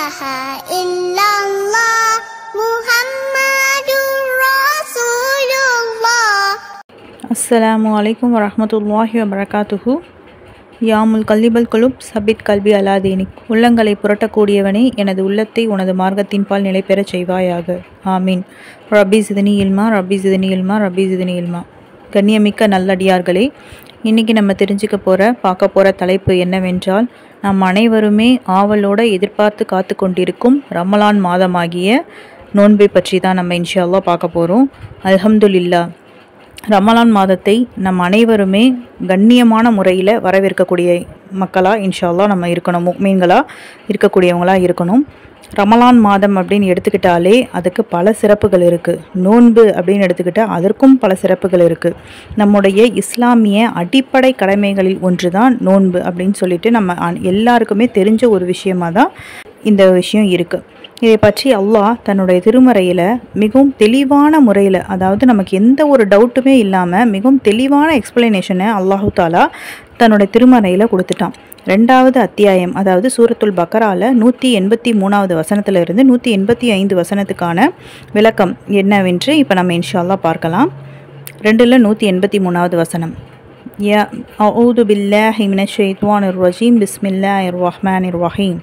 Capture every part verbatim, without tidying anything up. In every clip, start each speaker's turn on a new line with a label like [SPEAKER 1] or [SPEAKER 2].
[SPEAKER 1] ilaha illallah Muhammadur Rasulullah.
[SPEAKER 2] அஸ்ஸலாமு அலைக்கும் வரஹ்மத்துல்லாஹி வபரகாத்துஹு. யாமுல் கல்லிபல் குலுப் சபித் கல்வி அலாதீனிக். உள்ளங்களை புரட்டக்கூடியவனே, எனது உள்ளத்தை உனது மார்க்கத்தின் பால் நிலை பெறச் செய்வாயாக. ஆமீன். ரப்பி சிதனி இல்மா ரப்பி சிதனி இல்மா ரப்பி சிதனி இல்மா. கண்ணியமிக்க நல்லடியார்களே, இன்றைக்கி நம்ம தெரிஞ்சுக்க போகிற பார்க்க போகிற தலைப்பு என்னவென்றால், நம் அனைவருமே ஆவலோடு எதிர்பார்த்து காத்து கொண்டிருக்கும் ரமலான் மாதமாகிய நோன்பை பற்றி தான் நம்ம இன்ஷா அல்லாஹ் பார்க்க போகிறோம். அல்ஹம்துலில்லாஹ், ரமலான் மாதத்தை நம் அனைவருமே கண்ணியமான முறையில் வரவேற்கக்கூடிய மக்களாக இன்ஷா அல்லாஹ் நம்ம இருக்கணும், முஃமின்களாக இருக்கக்கூடியவங்களாக இருக்கணும். ரமலான் மாதம் அப்படின்னு எடுத்துக்கிட்டாலே அதுக்கு பல சிறப்புகள் இருக்குது. நோன்பு அப்படின்னு எடுத்துக்கிட்டால் அதற்கும் பல சிறப்புகள் இருக்குது. நம்முடைய இஸ்லாமிய அடிப்படை கடமைகளில் ஒன்று தான் நோன்பு அப்படின்னு சொல்லிட்டு நம்ம எல்லாருக்குமே தெரிஞ்ச ஒரு விஷயமாக தான் இந்த விஷயம் இருக்குது. இதை பற்றி அல்லாஹ் தன்னுடைய திருமறையில் மிகவும் தெளிவான முறையில், அதாவது நமக்கு எந்த ஒரு டவுட்டுமே இல்லாமல் மிகவும் தெளிவான எக்ஸ்பிளனேஷனை அல்லாஹு தாலா தன்னுடைய திருமறையில் கொடுத்துட்டான். ரெண்டாவது அத்தியாயம், அதாவது சூரத்துல் பக்கரால நூற்றி எண்பத்தி மூணாவது வசனத்திலிருந்து நூற்றி எண்பத்தி ஐந்து வசனத்துக்கான விளக்கம் என்னவென்று இப்போ நம்ம இன்ஷா அல்லாஹ் பார்க்கலாம். ரெண்டில் நூற்றி எண்பத்தி மூணாவது வசனம். யா அஊது பில்லாஹி மினஷ் ஷைத்வானிர் ரஜீம் பிஸ்மில்லாஹிர் ரஹ்மானிர் ரஹீம்.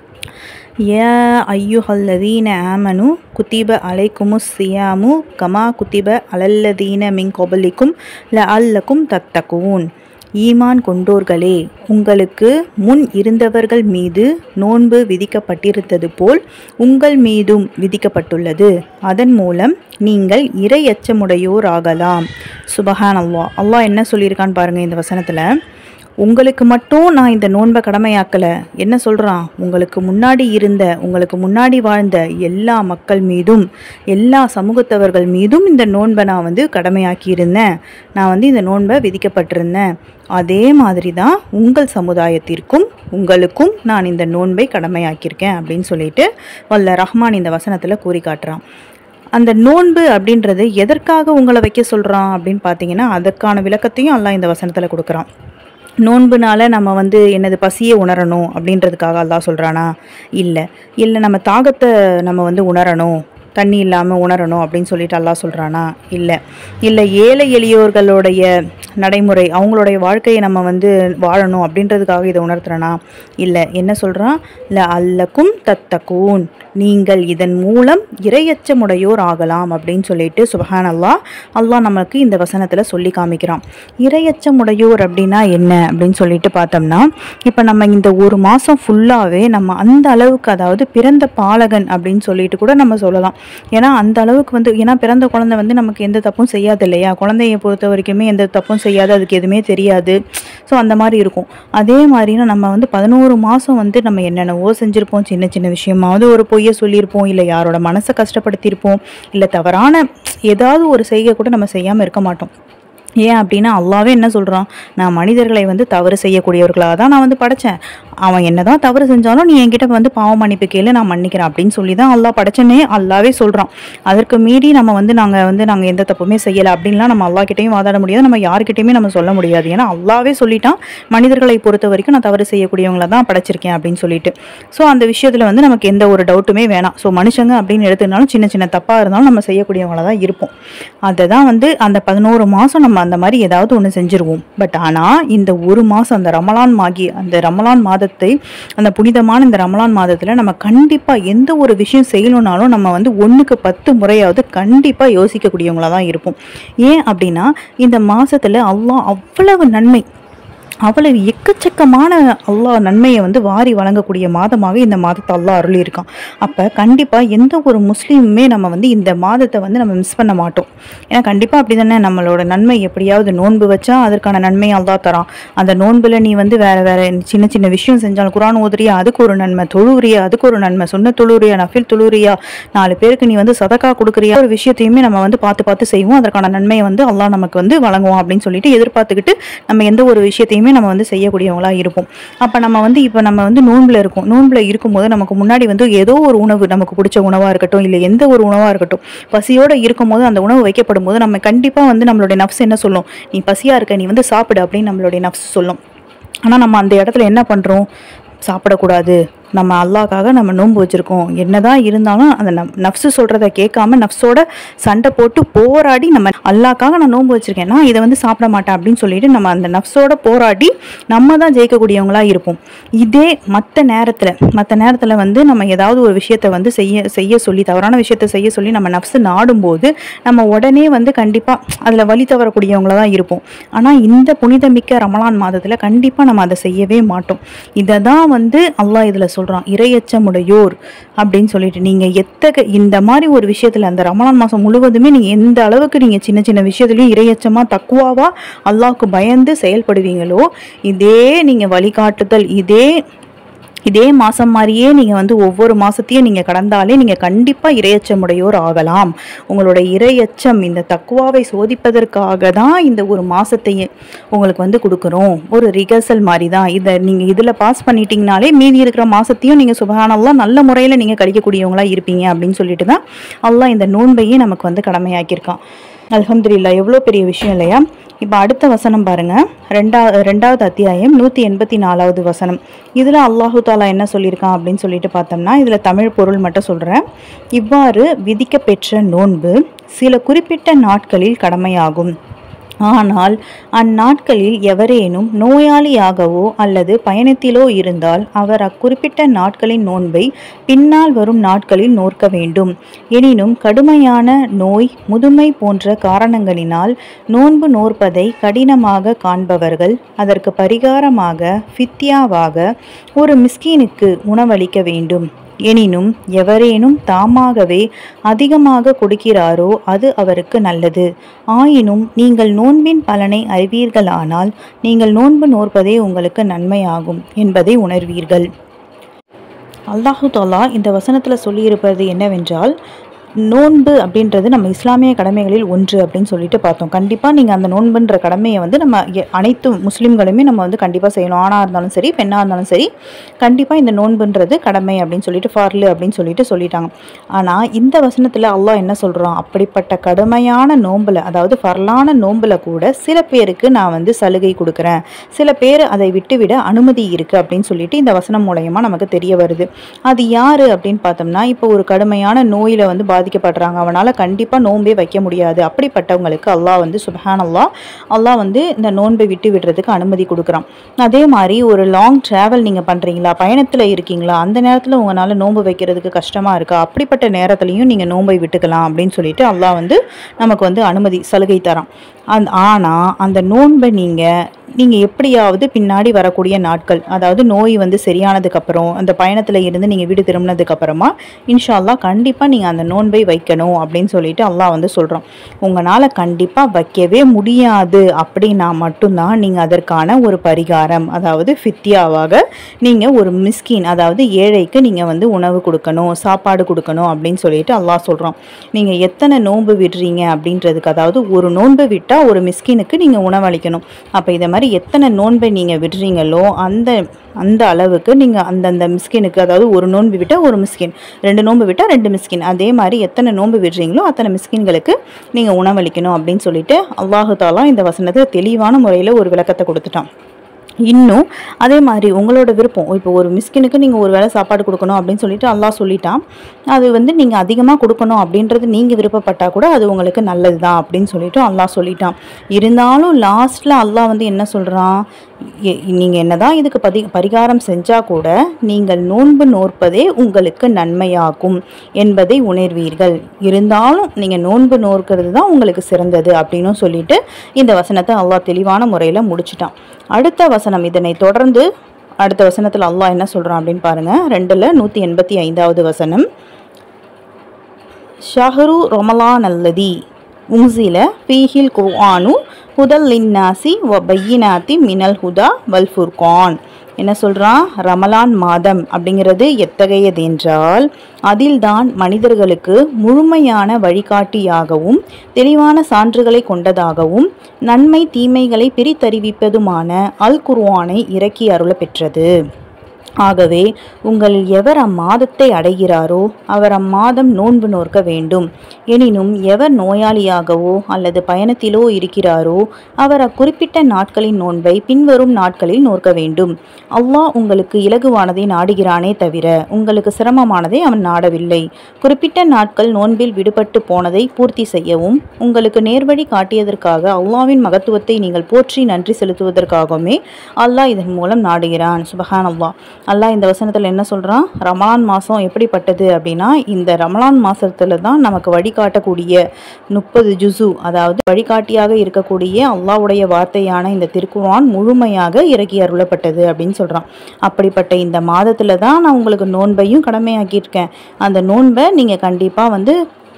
[SPEAKER 2] யா ஐயுஹல்லதீன ஆமனு குத்திப அலைக்குமுஸ் சியாமு கமா குத்திப அலல்லதீன மின் கொபலிக்கும் லஅல்லக்கும் தத்தகுவூன். ஈமான் கொண்டோர்களே, உங்களுக்கு முன் இருந்தவர்கள் மீது நோன்பு விதிக்கப்பட்டிருந்தது போல் உங்கள் மீதும் விதிக்கப்பட்டுள்ளது. அதன் மூலம் நீங்கள் இறை அச்சமுடையோராகலாம். சுபஹான் அல்லாஹ். அல்லாஹ் என்ன சொல்லியிருக்கான்னு பாருங்கள் இந்த வசனத்தில். உங்களுக்கு மட்டும் நான் இந்த நோன்பை கடமையாக்கலை. என்ன சொல்கிறான்? உங்களுக்கு முன்னாடி இருந்த, உங்களுக்கு முன்னாடி வாழ்ந்த எல்லா மக்கள் மீதும், எல்லா சமூகத்தவர்கள் மீதும் இந்த நோன்பை நான் வந்து கடமையாக்கி இருந்தேன். நான் வந்து இந்த நோன்பை விதிக்கப்பட்டிருந்தேன். அதே மாதிரி தான் உங்கள் சமுதாயத்திற்கும் உங்களுக்கும் நான் இந்த நோன்பை கடமையாக்கியிருக்கேன் அப்படின்னு சொல்லிட்டு வல்ல ரஹ்மான் இந்த வசனத்தில் கூறி காட்டுறான். அந்த நோன்பு அப்படின்றது எதற்காக உங்களை வைக்க சொல்கிறான் அப்படின்னு பார்த்தீங்கன்னா, அதற்கான விளக்கத்தையும் அல்லாஹ் இந்த வசனத்தில் கொடுக்குறான். நோன்புனால நம்ம வந்து என்னது பசியை உணரணும் அப்படின்றதுக்காக அல்லாஹ் சொல்கிறானா? இல்லை. இல்லை நம்ம தாகத்தை நம்ம வந்து உணரணும், தண்ணி இல்லாமல் உணரணும் அப்படின்னு சொல்லிட்டு அல்லாஹ் சொல்கிறானா? இல்லை. இல்லை ஏழை எளியோர்களுடைய நடைமுறை, அவங்களுடைய வாழ்க்கையை நம்ம வந்து வாழணும் அப்படின்றதுக்காக இதை உணர்த்துறனா? இல்லை. என்ன சொல்கிறான்? இல்லை அல்லக்கும் தத்தகூன், நீங்கள் இதன் மூலம் இரையச்சமுடையோர் ஆகலாம் அப்படின்னு சொல்லிட்டு சுபஹான் அல்லாஹ் அல்லாஹ் நமக்கு இந்த வசனத்தில் சொல்லி காமிக்கிறான். இரையச்சமுடையோர் அப்படின்னா என்ன அப்படின்னு சொல்லிட்டு பார்த்தோம்னா, இப்போ நம்ம இந்த ஒரு மாதம் ஃபுல்லாகவே நம்ம அந்த அளவுக்கு, அதாவது பிறந்த பாலகன் அப்படின்னு சொல்லிட்டு கூட நம்ம சொல்லலாம். ஏன்னா அந்த அளவுக்கு வந்து, ஏன்னா பிறந்த குழந்தை வந்து நமக்கு எந்த தப்பும் செய்யாது இல்லையா? குழந்தைய பொறுத்த வரைக்குமே எந்த தப்பும் செய்யாது, அதுக்கு எதுவுமே தெரியாது. ஸோ அந்த மாதிரி இருக்கும். அதே மாதிரினா நம்ம வந்து பதினோரு மாதம் வந்து நம்ம என்னென்னவோ செஞ்சுருப்போம். சின்ன சின்ன விஷயமாவது ஒரு பொய்யை சொல்லியிருப்போம், இல்லை யாரோட மனசை கஷ்டப்படுத்தியிருப்போம், இல்லை தவறான ஏதாவது ஒரு செய்கை கூட நம்ம செய்யாமல் இருக்க மாட்டோம். ஏன் அப்படின்னா அல்லாவே என்ன சொல்கிறான்? நான் மனிதர்களை வந்து தவறு செய்யக்கூடியவர்களாக தான் நான் வந்து படைத்தேன். அவன் என்ன தான் தவறு செஞ்சாலும் நீ என்கிட்ட வந்து பாவ மன்னிப்பு கேளு, நான் மன்னிக்கிறேன் அப்படின்னு சொல்லி தான் அல்லாஹ் படைச்சனே அல்லாவே சொல்கிறான். அதற்கு மீறி நம்ம வந்து நாங்கள் வந்து நாங்கள் எந்த தப்புமே செய்யலை அப்படின்லாம் நம்ம அல்லாஹ்கிட்டையும் வாதாட முடியாது, நம்ம யார்கிட்டையுமே நம்ம சொல்ல முடியாது. ஏன்னா அல்லாவே சொல்லிட்டான், மனிதர்களை பொறுத்த வரைக்கும் நான் தவறு செய்யக்கூடியவங்களை தான் படைச்சிருக்கேன் அப்படின்னு சொல்லிட்டு. ஸோ அந்த விஷயத்தில் வந்து நமக்கு எந்த ஒரு டவுட்டுமே வேணாம். ஸோ மனுஷங்க அப்படின்னு எடுத்துனாலும் சின்ன சின்ன தப்பாக இருந்தாலும் நம்ம செய்யக்கூடியவங்கள தான் இருப்போம். அதை தான் வந்து அந்த பதினோரு மாதம் நம்ம அந்த மாதிரி ஏதாவது ஒன்று செஞ்சுருவோம். பட் ஆனால் இந்த ஒரு மாதம், அந்த ரமலான் மாகி அந்த ரமலான் மாதத்தை, அந்த புனிதமான இந்த ரமலான் மாதத்தில் நம்ம கண்டிப்பாக எந்த ஒரு விஷயம் செய்யணும்னாலும் நம்ம வந்து ஒன்றுக்கு பத்து முறையாவது கண்டிப்பாக யோசிக்கக்கூடியவங்களாக தான் இருப்போம். ஏன் அப்படின்னா இந்த மாதத்தில் அல்லாஹ் அவ்வளவு நன்மை, அவ்வளவு எக்கச்சக்கமான அல்லாஹ் நன்மையை வந்து வாரி வழங்கக்கூடிய மாதமாக இந்த மாதத்தை அல்லாஹ் அருளியிருக்கான். அப்போ கண்டிப்பாக எந்த ஒரு முஸ்லீமுமே நம்ம வந்து இந்த மாதத்தை வந்து நம்ம மிஸ் பண்ண மாட்டோம். ஏன்னா கண்டிப்பாக அப்படி தானே, நம்மளோட நன்மை எப்படியாவது நோன்பு வச்சா அதற்கான நன்மையை அல்லாஹ் தரான். அந்த நோன்பில் நீ வந்து வேறு வேறு சின்ன சின்ன விஷயம் செஞ்சாலும், குரான் ஓதுறியா அதுக்கு ஒரு நன்மை, தொழுறியா அதுக்கு ஒரு நன்மை, சொன்ன தொழுறியா நஃபில் தொழுறியா, நாலு பேருக்கு நீ வந்து சதக்கா கொடுக்குறியா, ஒரு விஷயத்தையுமே நம்ம வந்து பார்த்து பார்த்து செய்வோம். அதற்கான நன்மையை வந்து அல்லாஹ் நமக்கு வந்து வழங்குவோம் அப்படின்னு சொல்லிட்டு எதிர்பார்த்துக்கிட்டு நம்ம எந்த ஒரு விஷயத்தையுமே நம்ம வந்து செய்யக்கூடியவங்களா இருப்போம். அப்போ நம்ம வந்து இப்போ நம்ம வந்து நோன்பில் இருக்கோம். நோன்பில் இருக்கும்போது நமக்கு முன்னாடி வந்து ஏதோ ஒரு உணவு, நமக்கு பிடிச்ச உணவாக இருக்கட்டும், இல்லை எந்த ஒரு உணவாக இருக்கட்டும், பசியோடு இருக்கும்போது அந்த உணவு வைக்கப்படும் போது நம்ம கண்டிப்பாக வந்து நம்மளுடைய நஃப்ஸ் என்ன சொல்லும்? நீ பசியாக இருக்க, நீ வந்து சாப்பிடு அப்படின்னு நம்மளுடைய நஃப்ஸ் சொல்லும். ஆனால் நம்ம அந்த இடத்துல என்ன பண்ணுறோம்? சாப்பிடக்கூடாது, நம்ம அல்லாஹ்க்காக நம்ம நோன்பு வச்சுருக்கோம், என்னதான் இருந்தாலும் அந்த நம் நஃப்ஸு சொல்கிறத கேட்காம நஃப்ஸோட சண்டை போட்டு போராடி நம்ம அல்லாஹ்க்காக நான் நோன்பு வச்சுருக்கேன், நான் இதை வந்து சாப்பிட மாட்டேன் அப்படின்னு சொல்லிட்டு நம்ம அந்த நஃப்ஸோட போராடி நம்ம தான் ஜெயிக்கக்கூடியவங்களா இருப்போம். இதே மற்ற நேரத்தில் மற்ற நேரத்தில் வந்து நம்ம ஏதாவது ஒரு விஷயத்தை வந்து செய்ய செய்ய சொல்லி தவறான விஷயத்தை செய்ய சொல்லி நம்ம நஃப்ஸு நாடும்போது நம்ம உடனே வந்து கண்டிப்பாக அதில் வழி தவறக்கூடியவங்களா தான் இருப்போம். ஆனால் இந்த புனிதமிக்க ரமலான் மாதத்தில் கண்டிப்பாக நம்ம அதை செய்யவே மாட்டோம். இதை தான் வந்து அல்லாஹ் இதில் சொல்கிறான், இறையச்சமுடையோர் அப்படின்னு சொல்லிட்டு. நீங்கள் எத்தக இந்த மாதிரி ஒரு விஷயத்தில் அந்த ரமலான் மாதம் முழுவதுமே நீங்கள் எந்த அளவுக்கு நீங்கள் சின்ன சின்ன விஷயத்துலையும் இறையச்சமாக தக்குவாவா அல்லாஹ்க்கு பயந்து செயல்படுவீங்களோ, இதே நீங்கள் வழிகாட்டுதல் இதே இதே மாதம் மாதிரியே நீங்கள் வந்து ஒவ்வொரு மாதத்தையும் நீங்கள் கடந்தாலே நீங்கள் கண்டிப்பாக இறையச்சமுடையோர் ஆகலாம். உங்களோட இறையச்சம் இந்த தக்குவாவை சோதிப்பதற்காக தான் இந்த ஒரு மாதத்தையே உங்களுக்கு வந்து கொடுக்குறோம். ஒரு ரிகர்சல் மாதிரி தான். இதை நீங்கள் இதில் பாஸ் பண்ணிட்டீங்கனாலே மீதி இருக்கிற மாதத்தையும் நீங்கள் சுபஹானல்லாஹ் நல்ல முறையில் நீங்கள் கழிக்கக்கூடியவங்களா இருப்பீங்க அப்படின்னு சொல்லிட்டு தான் அல்லாஹ் இந்த நோன்பையே நமக்கு வந்து கடமையாக்கியிருக்கான். அல்ஹம்துலில்லாஹ், எவ்வளோ பெரிய விஷயம் இல்லையா? இப்போ அடுத்த வசனம் பாருங்க, ரெண்டா ரெண்டாவது அத்தியாயம் நூற்றி எண்பத்தி நாலாவது வசனம். இதில் அல்லாஹு தாலா என்ன சொல்லியிருக்கான் அப்படின்னு சொல்லிட்டு பார்த்தோம்னா, இதில் தமிழ் பொருள் மட்டும் சொல்கிறேன். இவ்வாறு விதிக்கப்பெற்ற நோன்பு சில குறிப்பிட்ட நாட்களில் கடமையாகும். ஆனால் அந்நாட்களில் எவரேனும் நோயாளியாகவோ அல்லது பயணத்திலோ இருந்தால் அவர் அக்குறிப்பிட்ட நாட்களின் நோன்பை பின்னால் வரும் நாட்களில் நோற்க வேண்டும். எனினும் கடுமையான நோய், முதுமை போன்ற காரணங்களினால் நோன்பு நோற்பதை கடினமாக காண்பவர்கள் அதற்கு பரிகாரமாக ஃபித்யாவாக ஒரு மிஸ்கீனுக்கு உணவளிக்க வேண்டும். எனினும் எவரேனும் தாமாகவே அதிகமாக கொடுக்கிறாரோ அது அவருக்கு நல்லது. ஆயினும் நீங்கள் நோன்பின் பலனை அறிவீர்களானால் நீங்கள் நோன்பு நோற்பதே உங்களுக்கு நன்மையாகும் என்பதை உணர்வீர்கள். அல்லாஹு தாலா இந்த வசனத்தில் சொல்லியிருப்பது என்னவென்றால், நோன்பு அப்படின்றது நம்ம இஸ்லாமிய கடமைகளில் ஒன்று அப்படின்னு சொல்லிட்டு பார்த்தோம். கண்டிப்பாக நீங்கள் அந்த நோன்புன்ற கடமையை வந்து நம்ம அனைத்து முஸ்லீம்களுமே நம்ம வந்து கண்டிப்பாக செய்யணும். ஆணாக இருந்தாலும் சரி, பெண்ணாக இருந்தாலும் சரி, கண்டிப்பாக இந்த நோன்புன்றது கடமை அப்படின்னு சொல்லிட்டு ஃபார்லு அப்படின்னு சொல்லிட்டு சொல்லிட்டாங்க. ஆனால் இந்த வசனத்தில் அல்லாஹ் என்ன சொல்கிறான், அப்படிப்பட்ட கடுமையான நோம்பில், அதாவது ஃபர்லான நோம்பில் கூட சில பேருக்கு நான் வந்து சலுகை கொடுக்குறேன், சில பேர் அதை விட்டுவிட அனுமதி இருக்குது அப்படின்னு சொல்லிட்டு இந்த வசனம் மூலயமா நமக்கு தெரிய வருது. அது யார் அப்படின்னு பார்த்தோம்னா, இப்போ ஒரு கடுமையான நோயில் வந்து பாதிக்கப்படுறாங்க, அவனால் கண்டிப்பாக நோன்பே வைக்க முடியாது. அப்படிப்பட்டவங்களுக்கு அல்லாஹ் வந்து சுப்ஹானல்லாஹ் அல்லாஹ் வந்து இந்த நோன்பை விட்டு விடுறதுக்கு அனுமதி கொடுக்குறான். அதே மாதிரி ஒரு லாங் ட்ராவல் நீங்கள் பண்ணுறீங்களா, பயணத்தில் இருக்கீங்களா, அந்த நேரத்தில் உங்களால் நோன்பு வைக்கிறதுக்கு கஷ்டமாக இருக்கா, அப்படிப்பட்ட நேரத்துலையும் நீங்கள் நோன்பை விட்டுக்கலாம் அப்படின்னு சொல்லிட்டு அல்லாஹ் வந்து நமக்கு வந்து அனுமதி சலுகை தரான். அந் ஆனால் அந்த நோன்பை நீங்கள் நீங்கள் எப்படியாவது பின்னாடி வரக்கூடிய நாட்கள், அதாவது நோய் வந்து சரியானதுக்கப்புறம் அந்த பயணத்தில் இருந்து நீங்கள் வீடு திரும்பினதுக்கப்புறமா இன்ஷா அல்லாஹ் கண்டிப்பாக நீங்கள் அந்த நோன்பை வைக்கணும் அப்படின்னு சொல்லிட்டு அல்லாஹ் வந்து சொல்கிறோம். உங்களால் கண்டிப்பாக வைக்கவே முடியாது அப்படின்னா மட்டும்தான் நீங்கள் அதற்கான ஒரு பரிகாரம், அதாவது ஃபித்யாவாக நீங்கள் ஒரு மிஸ்கின், அதாவது ஏழைக்கு நீங்கள் வந்து உணவு கொடுக்கணும், சாப்பாடு கொடுக்கணும் அப்படின்னு சொல்லிட்டு அல்லாஹ் சொல்கிறோம். நீங்கள் எத்தனை நோன்பு விடுறீங்க அப்படின்றதுக்கு, அதாவது ஒரு நோன்பு விட்டால் ஒரு மிஸ்கினுக்கு நீங்கள் உணவளிக்கணும். அப்போ இதை மாதிரி எத்தனை நோன்பை நீங்கள் விடுறீங்களோ அந்த அந்த அளவுக்கு நீங்கள் அந்தந்த மிஸ்கினுக்கு, அதாவது ஒரு நோன்பு விட்டால் ஒரு மிஸ்கின், ரெண்டு நோன்பு விட்டால் ரெண்டு மிஸ்கின், அதே மாதிரி எத்தனை நோன்பு விடுறீங்களோ அத்தனை மிஸ்கின்களுக்கு நீங்கள் உணவளிக்கணும் அப்படின்னு சொல்லிட்டு அல்லாஹு தாலா இந்த வசனத்தை தெளிவான முறையில் ஒரு விளக்கத்தை கொடுத்துட்டான். இன்னும் அதே மாதிரி உங்களோட விருப்பம், இப்போ ஒரு மிஸ்கினுக்கு நீங்கள் ஒரு வேளை சாப்பாடு கொடுக்கணும் அப்படின்னு சொல்லிட்டு அல்லாஹ் சொல்லிட்டான், அது வந்து நீங்கள் அதிகமாக கொடுக்கணும் அப்படின்றது நீங்கள் விருப்பப்பட்டால் கூட அது உங்களுக்கு நல்லது தான் அப்படின்னு சொல்லிட்டு அல்லாஹ் சொல்லிட்டான். இருந்தாலும் லாஸ்ட்டில் அல்லாஹ் வந்து என்ன சொல்கிறான், நீங்கள் என்னதான் இதுக்கு பதி பரிகாரம் செஞ்சால் கூட நீங்கள் நோன்பு நோற்பதே உங்களுக்கு நன்மையாகும் என்பதை உணர்வீர்கள். இருந்தாலும் நீங்கள் நோன்பு நோக்கிறது தான் உங்களுக்கு சிறந்தது அப்படின்னு சொல்லிட்டு இந்த வசனத்தை அல்லாஹ் தெளிவான முறையில் முடிச்சிட்டான். அடுத்த வசனம், இதனை தொடர்ந்து அடுத்த வசனத்தில் அல்லாஹ் என்ன சொல்கிறான் அப்படின்னு பாருங்கள். ரெண்டில் நூற்றி எண்பத்தி ஐந்தாவது வசனம், ஷஹரு ரமலான் அல்லதி உன்சில ஃபீஹில் குர்ஆனு ஹுதல் லின்னாசி வ பையினாத்தி மினல் ஹுதா வல் ஃபுர்கான். என்ன சொல்கிறான், ரமலான் மாதம் அப்படிங்கிறது எத்தகையது என்றால் அதில்தான் மனிதர்களுக்கு முழுமையான வழிகாட்டியாகவும் தெளிவான சான்றுகளை கொண்டதாகவும் நன்மை தீமைகளை பிரித்தறிவிப்பதுமான அல் குர்ஆனை இறக்கி அருள பெற்றது. ஆகவே உங்களில் எவர் அம்மாதத்தை அடைகிறாரோ அவர் அம்மாதம் நோன்பு நோற்க வேண்டும். எனினும் எவர் நோயாளியாகவோ அல்லது பயணத்திலோ இருக்கிறாரோ அவர் அக்குறிப்பிட்ட நாட்களின் நோன்பை பின்வரும் நாட்களில் நோற்க வேண்டும். அல்லாஹ் உங்களுக்கு இலகுவானதை நாடுகிறானே தவிர உங்களுக்கு சிரமமானதை அவன் நாடவில்லை. குறிப்பிட்ட நாட்கள் நோன்பில் விடுபட்டு போனதை பூர்த்தி செய்யவும் உங்களுக்கு நேர்வழி காட்டியதற்காக அல்லாஹ்வின் மகத்துவத்தை நீங்கள் போற்றி நன்றி செலுத்துவதற்காகவுமே அல்லாஹ் இதன் மூலம் நாடுகிறான். சுபஹான் அல்லாஹ். அல்லாஹ் இந்த வசனத்தில் என்ன சொல்கிறான்? ரமலான் மாதம் எப்படிப்பட்டது அப்படின்னா, இந்த ரமலான் மாதத்தில் தான் நமக்கு வழிகாட்டக்கூடிய முப்பது ஜுசு, அதாவது வழிகாட்டியாக இருக்கக்கூடிய அல்லாஹ்வுடைய வார்த்தையான இந்த திருக்குர்ஆன் முழுமையாக இறக்கி அருளப்பட்டது அப்படின்னு சொல்கிறான். அப்படிப்பட்ட இந்த மாதத்தில் தான் நான் உங்களுக்கு நோன்பையும் கடமையாக்கியிருக்கேன். அந்த நோன்பை நீங்கள் கண்டிப்பாக வந்து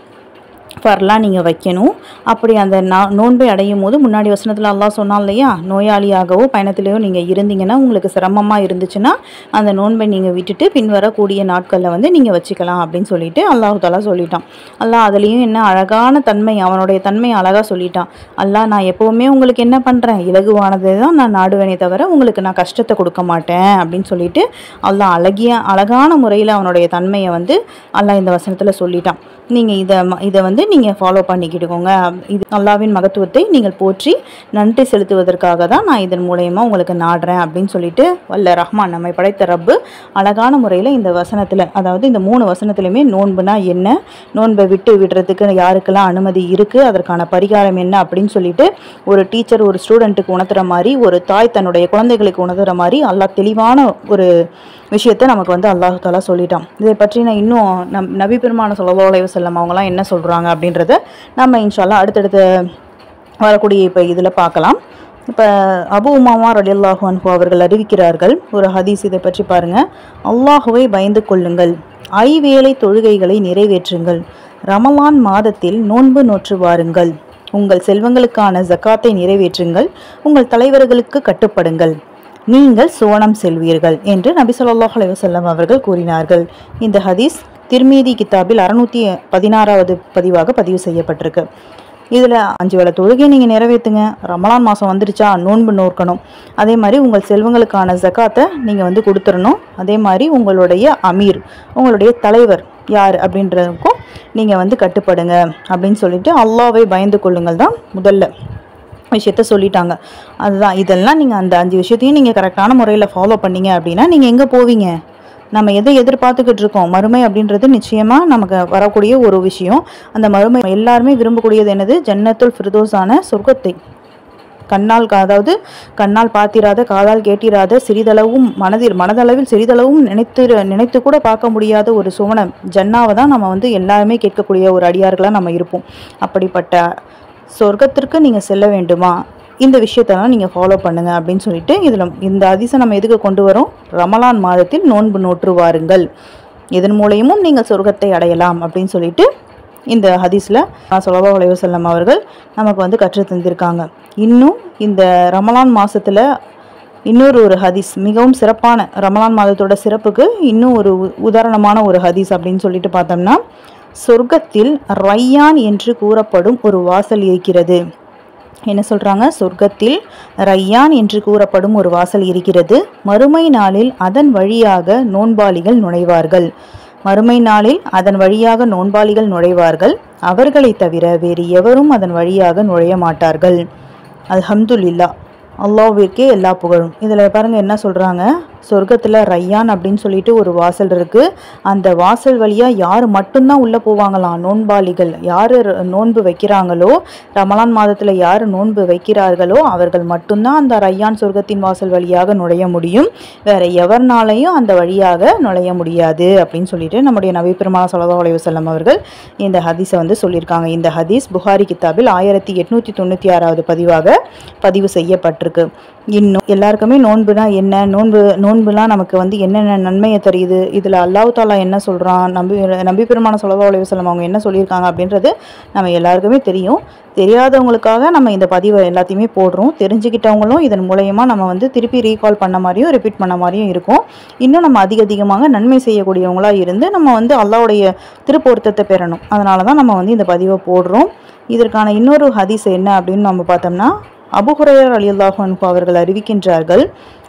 [SPEAKER 2] ஃபர்லாம் நீங்கள் வைக்கணும். அப்படி அந்த நான் நோன்பை அடையும் போது முன்னாடி வசனத்தில் அல்லாஹ் சொன்னான் இல்லையா, நோயாளியாகவோ பயணத்திலேயோ நீங்கள் இருந்தீங்கன்னா உங்களுக்கு சிரமமாக இருந்துச்சுன்னா அந்த நோன்பை நீங்கள் விட்டுட்டு பின்வரக்கூடிய நாட்களில் வந்து நீங்கள் வச்சுக்கலாம் அப்படின்னு சொல்லிட்டு அல்லாஹ் தஆலா சொல்லிட்டான். அல்லாஹ் அதுலேயும் என்ன அழகான தன்மை, அவனுடைய தன்மை அழகாக சொல்லிட்டான். அல்லாஹ் நான் எப்போவுமே உங்களுக்கு என்ன பண்ணுறேன், இலகுவானதை தான் நான் நாடுவேனே தவிர உங்களுக்கு நான் கஷ்டத்தை கொடுக்க மாட்டேன் அப்படின்னு சொல்லிட்டு அல்லாஹ் அழகிய அழகான முறையில் அவனுடைய தன்மையை வந்து அல்லாஹ் இந்த வசனத்தில் சொல்லிட்டான். நீங்கள் இதை இதை வந்து நீங்கள் ஃபாலோ பண்ணிக்கிட்டுக்கோங்க. இது அல்லாஹ்வின் மகத்துவத்தை நீங்கள் போற்றி நன்றி செலுத்துவதற்காக தான் நான் இதன் மூலயமா உங்களுக்கு நாடுறேன் அப்படின்னு சொல்லிட்டு வல்ல ரஹ்மான் நம்மை படைத்த ரப்பு அழகான முறையில் இந்த வசனத்தில், அதாவது இந்த மூணு வசனத்துலையுமே நோன்புனா என்ன, நோன்பை விட்டு விடுறதுக்கு யாருக்கெல்லாம் அனுமதி இருக்குது, அதற்கான பரிகாரம் என்ன அப்படின்னு சொல்லிட்டு ஒரு டீச்சர் ஒரு ஸ்டூடெண்ட்டுக்கு உணர்த்துற மாதிரி, ஒரு தாய் தன்னுடைய குழந்தைகளுக்கு உணர்த்துற மாதிரி அல்லாஹ் தெளிவான ஒரு விஷயத்தை நமக்கு வந்து அல்லாஹ் தஆலா சொல்லிட்டான். இதை பற்றி நான் இன்னும் நம் நபி பெருமான ஸல்லல்லாஹு அலைஹி வஸல்லம் அவங்களாம் என்ன சொல்கிறாங்க அப்படின்றத நம்ம இன்ஷா அல்லாஹ் அடுத்தடுத்த வரக்கூடிய இப்போ இதில் பார்க்கலாம். இப்போ அபு உமாமா ரலியல்லாஹு அன்ஹு அவர்கள் அறிவிக்கிறார்கள் ஒரு ஹதீஸ், இதை பற்றி பாருங்கள். அல்லாஹுவை பயந்து கொள்ளுங்கள், ஐவேளை தொழுகைகளை நிறைவேற்றுங்கள், ரமலான் மாதத்தில் நோன்பு நோற்று வாருங்கள், உங்கள் செல்வங்களுக்கான ஜக்காத்தை நிறைவேற்றுங்கள், உங்கள் தலைவர்களுக்கு கட்டுப்படுங்கள், நீங்கள் சுவனம் செல்வீர்கள் என்று நபி ஸல்லல்லாஹு அலைஹி வஸல்லம் அவர்கள் கூறினார்கள். இந்த ஹதீஸ் திர்மிதி கிதாபில் அறுநூற்றி பதினாறாவது பதிவாக பதிவு செய்யப்பட்டிருக்கு. இதில் அஞ்சு வேளை தொழுகை நீங்கள் நிறைவேற்றுங்க, ரமலான் மாதம் வந்துருச்சா நோன்பு நோக்கணும், அதே மாதிரி உங்கள் செல்வங்களுக்கான ஜக்காத்தை நீங்கள் வந்து கொடுத்துடணும், அதே மாதிரி உங்களுடைய அமீர் உங்களுடைய தலைவர் யார் அப்படின்றதுக்கும் நீங்கள் வந்து கட்டுப்படுங்க அப்படின்னு சொல்லிட்டு அல்லாஹ்வை பயந்து கொள்ளுங்கள் தான் முதல்ல விஷயத்த சொல்லிட்டாங்க. அதுதான் இதெல்லாம் நீங்கள் அந்த அஞ்சு விஷயத்தையும் நீங்கள் கரெக்டான முறையில் ஃபாலோ பண்ணீங்க அப்படின்னா நீங்கள் எங்கே போவீங்க? நம்ம எதை எதிர்பார்த்துக்கிட்டு இருக்கோம்? மறுமை அப்படின்றது நிச்சயமாக நமக்கு வரக்கூடிய ஒரு விஷயம். அந்த மறுமை எல்லாருமே விரும்பக்கூடியது என்னது? ஜன்னத்துல் ஃபிர்தௌஸான சொர்க்கத்தை. கண்ணால் அதாவது கண்ணால் பார்த்திராத, காதால் கேட்டிராத, சிறிதளவும் மனதில் மனதளவில் சிறிதளவும் நினைத்து நினைத்து கூட பார்க்க முடியாத ஒரு சுவனம் ஜன்னாவை தான் நம்ம வந்து எல்லாருமே கேட்கக்கூடிய ஒரு அடியார்களாக நம்ம இருப்போம். அப்படிப்பட்ட சொர்க்கத்திற்கு நீங்கள் செல்ல வேண்டுமா? இந்த விஷயத்தெல்லாம் நீங்கள் ஃபாலோ பண்ணுங்கள் அப்படின்னு சொல்லிட்டு இதில் இந்த ஹதீஸை நம்ம எதுக்கு கொண்டு வரோம்? ரமலான் மாதத்தில் நோன்பு நோற்று வாருங்கள், இதன் மூலயமும் நீங்கள் சொர்க்கத்தை அடையலாம் அப்படின்னு சொல்லிட்டு இந்த ஹதீஸில் ஸல்லல்லாஹு அலைஹி வஸல்லம் அவர்கள் நமக்கு வந்து கற்று தந்திருக்காங்க. இன்னும் இந்த ரமலான் மாதத்தில் இன்னொரு ஒரு ஹதீஸ் மிகவும் சிறப்பான, ரமலான் மாதத்தோட சிறப்புக்கு இன்னும் ஒரு உதாரணமான ஒரு ஹதீஸ் அப்படின்னு சொல்லிட்டு பார்த்தோம்னா, சொர்க்கத்தில் ரையான் என்று கூறப்படும் ஒரு வாசல் இருக்கிறது. என்ன சொல்கிறாங்க? சொர்க்கத்தில் ரையான் என்று கூறப்படும் ஒரு வாசல் இருக்கிறது, மறுமை நாளில் அதன் வழியாக நோன்பாளிகள் நுழைவார்கள். மறுமை நாளில் அதன் வழியாக நோன்பாளிகள் நுழைவார்கள், அவர்களை தவிர வேறு எவரும் அதன் வழியாக நுழைய மாட்டார்கள். அல்ஹம்துலில்லாஹ், அல்லாஹ்விற்கே எல்லா புகழும். இதில் பாருங்கள் என்ன சொல்கிறாங்க, சொர்க்கத்தில் ரையான் அப்படின்னு சொல்லிட்டு ஒரு வாசல் இருக்குது. அந்த வாசல் வழியாக யார் மட்டும்தான் உள்ளே போவாங்களாம்? நோன்பாளிகள். யார் நோன்பு வைக்கிறாங்களோ, ரமலான் மாதத்தில் யார் நோன்பு வைக்கிறார்களோ அவர்கள் மட்டும்தான் அந்த ரையான் சொர்க்கத்தின் வாசல் வழியாக நுழைய முடியும், வேற எவர்னாலையும் அந்த வழியாக நுழைய முடியாது அப்படின்னு சொல்லிட்டு நம்முடைய நபி பெருமானார் ஸல்லல்லாஹு அலைஹி வஸல்லம் அவர்கள் இந்த ஹதீஸை வந்து சொல்லியிருக்காங்க. இந்த ஹதீஸ் புகாரி கித்தாபில் ஆயிரத்தி எட்நூற்றி தொண்ணூற்றி ஆறாவது பதிவாக பதிவு செய்யப்பட்டிருக்கு. இன்னும் எல்லாருக்குமே நோன்புனா என்ன, நோன்பு நோன்புலாம் நமக்கு வந்து என்னென்ன நன்மையை தருது, இதில் அல்லாஹ் தாலா என்ன சொல்கிறான், நம்பி நபி பெருமானார் ஸல்லல்லாஹு அலைஹி வஸல்லம் அவங்க என்ன சொல்லியிருக்காங்க அப்படின்றது நம்ம எல்லாருக்குமே தெரியும். தெரியாதவங்களுக்காக நம்ம இந்த பதிவை எல்லாத்தையுமே போடுறோம். தெரிஞ்சுக்கிட்டவங்களும் இதன் மூலயமா நம்ம வந்து திருப்பி ரீகால் பண்ண மாதிரியும் ரிப்பீட் பண்ண மாதிரியும் இருக்கும். இன்னும் நம்ம அதிக அதிகமாக நன்மை செய்யக்கூடியவங்களாக இருந்து நம்ம வந்து அல்லாஹ்வுடைய திருப்பொருத்தத்தை பெறணும். அதனால தான் நம்ம வந்து இந்த பதிவை போடுறோம். இதற்கான இன்னொரு ஹதீஸ் என்ன அப்படின்னு நம்ம பார்த்தோம்னா, அபூ ஹுரைரா ரலியல்லாஹு அன்ஹு அவர்கள் அறிவிக்கின்றார்கள்,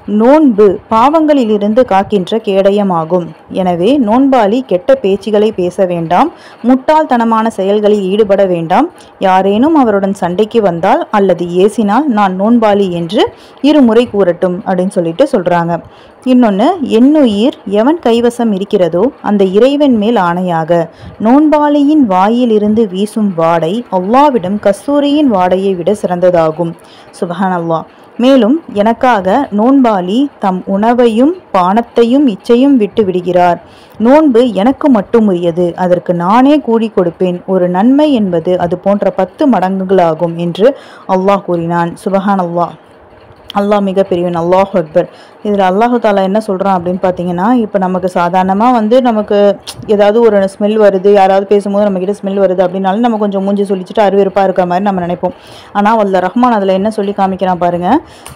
[SPEAKER 2] நோன்பு பாவங்களிலிருந்து காக்கின்ற கேடயமாகும். எனவே நோன்பாளி கெட்ட பேச்சுகளை பேச வேண்டாம், முட்டாள்தனமான செயல்களில் ஈடுபட வேண்டாம். யாரேனும் அவருடன் சண்டைக்கு வந்தால் அல்லது ஏசினால் நான் நோன்பாளி என்று இருமுறை கூறட்டும் அப்படின்னு சொல்லிட்டு சொல்றாங்க. இன்னொன்று, என்னுயிர் எவன் கைவசம் இருக்கிறதோ அந்த இறைவன் மேல் ஆணையாக நோன்பாளியின் வாயிலிருந்து வீசும் வாடை அல்லாவிடம் கஸ்தூரியின் வாடையை விட சிறந்ததாகும். சுபஹான் அல்லாஹ். மேலும் எனக்காக நோன்பாளி தம் உணவையும் பானத்தையும் இச்சையும் விட்டு விடுகிறார். நோன்பு எனக்கு மட்டும் உரியது, அதற்கு நானே கூலி கொடுப்பேன். ஒரு நன்மை என்பது அது போன்ற பத்து மடங்குகளாகும் என்று அல்லாஹ் கூறினான். சுபஹான் அல்லாஹ். அல்லாஹ் மிக பெரியவன். அல்லாஹ் அக்பர். இதில் அல்லாஹு தாலா என்ன சொல்கிறான் அப்படின்னு பார்த்தீங்கன்னா, இப்போ நமக்கு சாதாரணமாக வந்து நமக்கு ஏதாவது ஒரு ஸ்மெல் வருது, யாராவது பேசும்போது நம்மக்கிட்ட ஸ்மெல் வருது அப்படின்னாலும் நம்ம கொஞ்சம் மூஞ்சி சொல்லிச்சுட்டு அருவருப்பாக இருக்கிற மாதிரி நம்ம நினைப்போம். ஆனால் அல்ல ரஹ்மான் அதில் என்ன சொல்லி காமிக்கிறான் பாருங்கள்,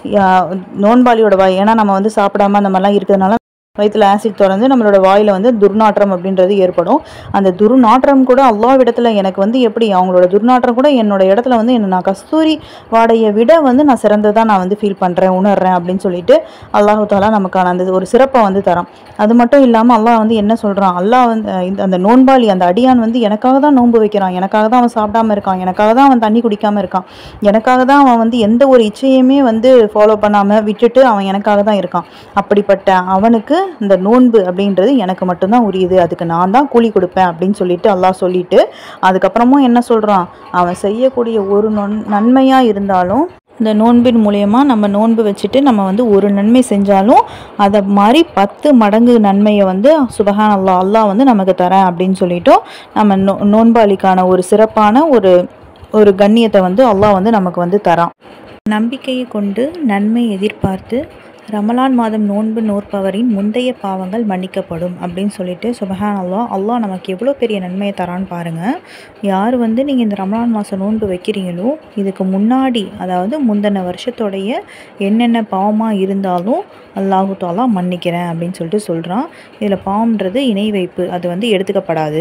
[SPEAKER 2] நோன்பாளியோட வாய், ஏன்னா நம்ம வந்து சாப்பிடாம அந்த மாதிரிலாம் இருக்கிறதுனால வயிற்றில் ஆசிட் தொடர்ந்து நம்மளோட வாயில் வந்து துர்நாற்றம் அப்படின்றது ஏற்படும். அந்த துர்நாற்றம் கூட அல்லாஹ்விடத்தில் எனக்கு வந்து எப்படி அவங்களோட துர்நாற்றம் கூட என்னோட இடத்துல வந்து என்ன நான் கஸ்தூரி வாடையை விட வந்து நான் சிறந்ததாக நான் வந்து ஃபீல் பண்ணுறேன், உணர்றேன் அப்படின்னு சொல்லிட்டு அல்லாஹு தாலா நமக்கான அந்த ஒரு சிறப்பை வந்து தரான். அது மட்டும் இல்லாமல் அல்லாஹ் வந்து என்ன சொல்கிறான், அல்லாஹ் வந்து இந்த அந்த நோன்பாளி அந்த அடியான் வந்து எனக்காக தான் நோன்பு வைக்கிறான், எனக்காக தான் அவன் சாப்பிடாம இருக்கான், எனக்காக தான் அவன் தண்ணி குடிக்காமல் இருக்கான், எனக்காக தான் அவன் வந்து எந்த ஒரு இச்சையுமே வந்து ஃபாலோ பண்ணாமல் விட்டுட்டு அவன் எனக்காக தான் இருக்கான். அப்படிப்பட்ட அவனுக்கு இந்த நோன்பு அப்படின்றது எனக்கு மட்டும்தான் உரியது, அதுக்கு நான் தான் கூலி கொடுப்பேன் அப்படின்னு சொல்லிட்டு அல்லாஹ் சொல்லிட்டு அதுக்கப்புறமும் என்ன சொல்கிறான், அவன் செய்யக்கூடிய ஒரு நொன் நன்மையாக இருந்தாலும் இந்த நோன்பின் மூலயமா நம்ம நோன்பு வச்சுட்டு நம்ம வந்து ஒரு நன்மை செஞ்சாலும் அதை மாதிரி பத்து மடங்கு நன்மையை வந்து சுபஹான் அல்லாஹ் அல்லாஹ் வந்து நமக்கு தரேன் அப்படின்னு சொல்லிட்டோம். நம்ம நோ நோன்பாளிக்கான ஒரு சிறப்பான ஒரு ஒரு கண்ணியத்தை வந்து அல்லாஹ் வந்து நமக்கு வந்து தரான். நம்பிக்கையை கொண்டு நன்மை எதிர்பார்த்து ரமலான் மாதம் நோன்பு நோற்பவரின் முந்தைய பாவங்கள் மன்னிக்கப்படும் அப்படின்னு சொல்லிட்டு சுபஹான் அல்லாஹ் அல்லாஹ் நமக்கு எவ்வளோ பெரிய நன்மையை தரான்னு பாருங்கள். யார் வந்து நீங்கள் இந்த ரமலான் மாதம் நோன்பு வைக்கிறீங்களோ இதுக்கு முன்னாடி அதாவது முந்தின வருஷத்தோடைய என்னென்ன பாவமாக இருந்தாலும் அல்லாஹு தாலா மன்னிக்கிறேன் அப்படின்னு சொல்லிட்டு சொல்கிறான். இதில் பாவம்ன்றது இணை வைப்பு, அது வந்து எடுத்துக்கப்படாது.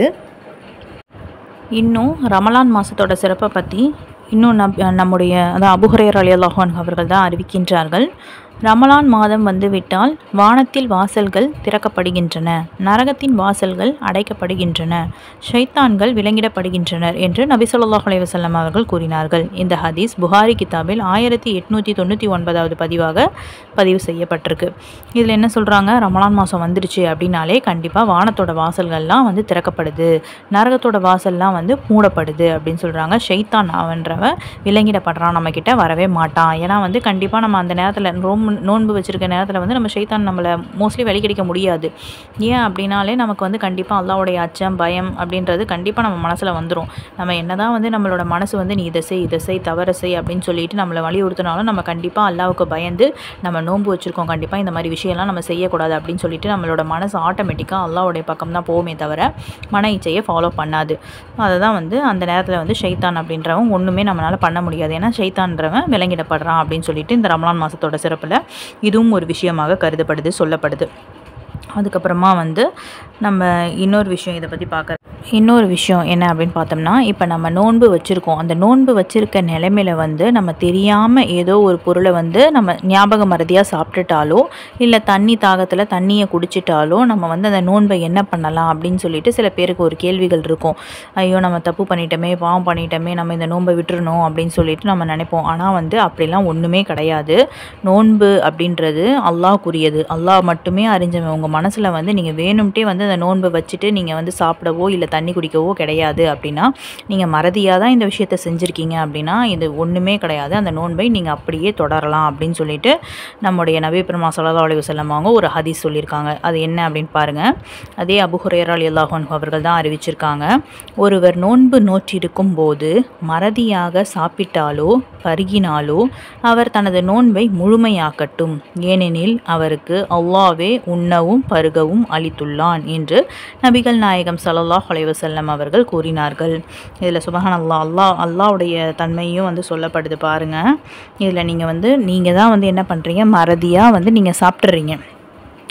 [SPEAKER 2] இன்னும் ரமலான் மாதத்தோட சிறப்பை பற்றி இன்னும் நம் நம்முடைய அதான் அபூ ஹுரைரா ரலியல்லாஹு அன்ஹு அவர்கள் தான் அறிவிக்கின்றார்கள். ரமலான் மாதம் வந்துவிட்டால் வானத்தில் வாசல்கள் திறக்கப்படுகின்றன, நரகத்தின் வாசல்கள் அடைக்கப்படுகின்றன, ஷைத்தான்கள் விலங்கிடப்படுகின்றனர் என்று நபி ஸல்லல்லாஹு அலைஹி வஸல்லம் அவர்கள் கூறினார்கள். இந்த ஹதீஸ் புகாரி கிதாபில் ஆயிரத்தி எட்நூற்றி தொண்ணூற்றி ஒன்பதாவது பதிவாக பதிவு செய்யப்பட்டிருக்கு. இதில் என்ன சொல்கிறாங்க, ரமலான் மாதம் வந்துருச்சு அப்படின்னாலே கண்டிப்பாக வானத்தோட வாசல்கள்லாம் வந்து திறக்கப்படுது, நரகத்தோட வாசல்லாம் வந்து மூடப்படுது அப்படின்னு சொல்கிறாங்க. ஷைத்தான் அவன்றவன் விலங்கிடப்படுறான், நம்மக்கிட்ட வரவே மாட்டான். ஏன்னா வந்து கண்டிப்பாக நம்ம அந்த நேரத்தில் ரொம்ப நோன்பு வச்சிருக்க நேரத்தில் வந்து நம்ம ஷைத்தான் நம்மளை மோஸ்ட்லி வழிகடிக்க முடியாது. ஏன் அப்படின்னாலே நமக்கு வந்து கண்டிப்பாக அல்லாஹ்வுடைய அச்சம் பயம் அப்படின்றது கண்டிப்பாக நம்ம மனசில் வந்துடும். நம்ம என்ன தான் வந்து நம்மளோட மனசு வந்து நீ இதை செய் இதை செய் தவற செய் அப்படின்னு சொல்லிட்டு நம்மளை வலியுறுத்தினாலும் நம்ம கண்டிப்பாக அல்லாஹ்வுக்கு பயந்து நம்ம நோன்பு வச்சுருக்கோம், கண்டிப்பாக இந்த மாதிரி விஷயம்லாம் நம்ம செய்யக்கூடாது அப்படின்னு சொல்லிட்டு நம்மளோட மனசு ஆட்டோமேட்டிக்காக அல்லாஹ்வுடைய பக்கம் தான் போகுமே தவிர மன இச்சையை ஃபாலோ பண்ணாது. அதை தான் வந்து அந்த நேரத்தில் வந்து ஷைத்தான் அப்படின்றவன் ஒன்றுமே நம்மளால் பண்ண முடியாது. ஏன்னா ஷைத்தான்றவன் விலங்கிடப்படுறான் அப்படின்னு சொல்லிட்டு இந்த ரமலான் மாதத்தோட சிறப்பில் இதுவும் ஒரு விஷயமாக கருதப்படுது, சொல்லப்படுது. அதுக்கப்புறமா வந்து நம்ம இன்னொரு விஷயம் இதை பற்றி பார்க்க இன்னொரு விஷயம் என்ன அப்படின்னு பார்த்தோம்னா, இப்போ நம்ம நோன்பு வச்சுருக்கோம், அந்த நோன்பு வச்சுருக்க நிலைமையில் வந்து நம்ம தெரியாமல் ஏதோ ஒரு பொருளை வந்து நம்ம ஞாபக மறதியாக சாப்பிட்டுட்டாலோ இல்லை தண்ணி தாகத்தில் தண்ணியை குடிச்சிட்டாலோ நம்ம வந்து அந்த நோன்பை என்ன பண்ணலாம் அப்படின்னு சொல்லிட்டு சில பேருக்கு ஒரு கேள்விகள் இருக்கும். ஐயோ நம்ம தப்பு பண்ணிட்டோமே, பாவம் பண்ணிட்டோமே, நம்ம இந்த நோன்பை விட்டுறணும் அப்படின்னு சொல்லிட்டு நம்ம நினைப்போம். ஆனால் வந்து அப்படிலாம் ஒன்றுமே கிடையாது. நோன்பு அப்படின்றது அல்லாஹ்க்குரியது, அல்லாஹ் மட்டுமே அறிஞ்சவன். உங்கள் மனசில் வந்து நீங்கள் வேணும்ட்டே வந்து அந்த நோன்பை வச்சுட்டு நீங்கள் வந்து சாப்பிடவோ இல்லை தண்ணி குடிக்கவோ கிடையாது அப்படின்னா, நீங்கள் மறதியாக தான் இந்த விஷயத்தை செஞ்சுருக்கீங்க அப்படின்னா இது ஒன்றுமே கிடையாது. அந்த நோன்பை நீங்கள் அப்படியே தொடரலாம் அப்படின்னு சொல்லிட்டு நம்முடைய நபி பெருமாள் ஸல்லல்லாஹு அலைஹி வஸல்லம் அவங்க ஒரு ஹதீஸ் சொல்லியிருக்காங்க. அது என்ன அப்படின்னு பாருங்கள். அதே அபூ ஹுரைரா ரலியல்லாஹு அன்ஹு அவர்கள் தான் அறிவிச்சிருக்காங்க. ஒருவர் நோன்பு நோற்றிருக்கும் போது மறதியாக சாப்பிட்டாலோ பருகினாலோ அவர் தனது நோன்பை முழுமையாக்கட்டும், ஏனெனில் அவருக்கு அல்லாஹ்வே உண்ணவும் பருகவும் அளித்துள்ளான் என்று நபிகள் நாயகம் ஸல்லல்லாஹு அலைஹி வஸல்லம் அவர்கள் கூறினார்கள். இதில் சுபஹான் அல்லாஹ் அல்லாஹ் அல்லாஹ்வுடைய தன்மையும் வந்து சொல்லப்படுது பாருங்கள். இதில் நீங்கள் வந்து நீங்கள் தான் வந்து என்ன பண்ணுறீங்க, மறதியாக வந்து நீங்கள் சாப்பிட்றீங்க.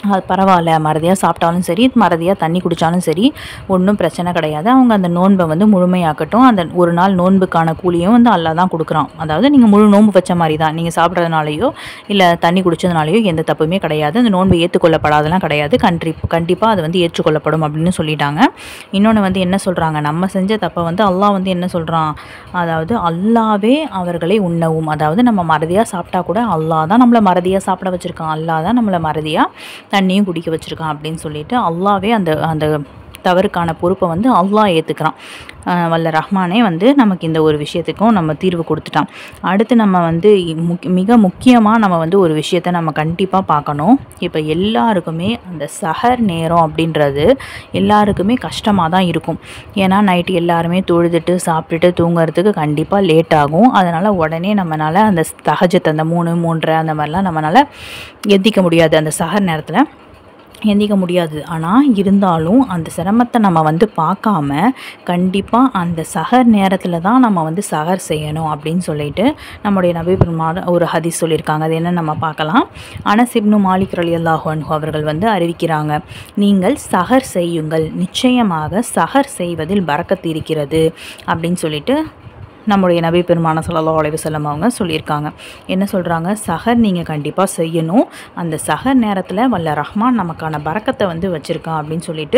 [SPEAKER 2] அது பரவாயில்ல, மறதியாக சாப்பிட்டாலும் சரி, மறதியாக தண்ணி குடித்தாலும் சரி, ஒன்றும் பிரச்சனை கிடையாது. அவங்க அந்த நோன்பை வந்து முழுமையாக்கட்டும். அந்த ஒரு நாள் நோன்புக்கான கூலியும் வந்து அல்லாஹ் தான் கொடுக்குறான். அதாவது நீங்கள் முழு நோன்பு வச்ச மாதிரி தான். நீங்கள் சாப்பிட்றதுனாலையோ இல்லை தண்ணி குடித்ததுனாலையோ எந்த தப்புமே கிடையாது. அந்த நோன்பு ஏற்றுக்கொள்ளப்படாதெல்லாம் கிடையாது. கண்டி கண்டிப்பாக அது வந்து ஏற்றுக்கொள்ளப்படும் அப்படின்னு சொல்லிட்டாங்க. இன்னொன்று வந்து என்ன சொல்கிறாங்க, நம்ம செஞ்ச தப்பை வந்து அல்லாஹ் வந்து என்ன சொல்கிறான், அதாவது அல்லாவே அவர்களை உண்ணவும், அதாவது நம்ம மறதியாக சாப்பிட்டா கூட அல்லாஹ் தான் நம்மளை மறதியாக சாப்பிட வச்சுருக்கான், அல்லாஹ் தான் நம்மளை மறதியாக தண்ணியும் குடிக்க வச்சுருக்கான் அப்படின்னு சொல்லிட்டு அல்லாவே அந்த அந்த தவறுக்கான பொறுப்பை வந்து அல்லாஹ் ஏற்றுக்கிறான். வல்ல ரஹ்மானே வந்து நமக்கு இந்த ஒரு விஷயத்துக்கும் நம்ம தீர்வு கொடுத்துட்டான். அடுத்து நம்ம வந்து முக் மிக முக்கியமாக நம்ம வந்து ஒரு விஷயத்தை நம்ம கண்டிப்பாக பார்க்கணும். இப்போ எல்லாருக்குமே அந்த சஹர் நேரம் அப்படின்றது எல்லாருக்குமே கஷ்டமாக தான் இருக்கும். ஏன்னா நைட்டு எல்லாருமே தொழுதுட்டு சாப்பிட்டுட்டு தூங்குறதுக்கு கண்டிப்பாக லேட் ஆகும். அதனால் உடனே நம்மளால் அந்த தஹஜத் அந்த மூணு மூன்றரை அந்த மாதிரிலாம் நம்மளால் எந்திக்க முடியாது. அந்த சஹர் நேரத்தில் எந்திக்க முடியாது. ஆனால் இருந்தாலும் அந்த சிரமத்தை நம்ம வந்து பார்க்காம கண்டிப்பாக அந்த சஹர் நேரத்தில் தான் நம்ம வந்து சஹர் செய்யணும் அப்படின்னு சொல்லிட்டு நம்முடைய நபி பெருமாள் ஒரு ஹதீஸ் சொல்லியிருக்காங்க. அது என்ன நம்ம பார்க்கலாம். அனஸ் இப்னு மாலிக் ரலியல்லாஹு அன்ஹு அவர்கள் வந்து அறிவிக்கிறாங்க, நீங்கள் சஹர் செய்யுங்கள், நிச்சயமாக சஹர் செய்வதில் பரக்கத்து இருக்கிறது அப்படின்னு சொல்லிட்டு நம்முடைய நபி பெருமான ஸல்லல்லாஹு அலைஹி வஸல்லம் அவங்க சொல்லியிருக்காங்க. என்ன சொல்கிறாங்க, சஹர் நீங்கள் கண்டிப்பாக செய்யணும். அந்த சஹர் நேரத்தில் வல்ல ரஹ்மான் நமக்கான பரக்கத்தை வந்து வச்சுருக்கான் அப்படின்னு சொல்லிட்டு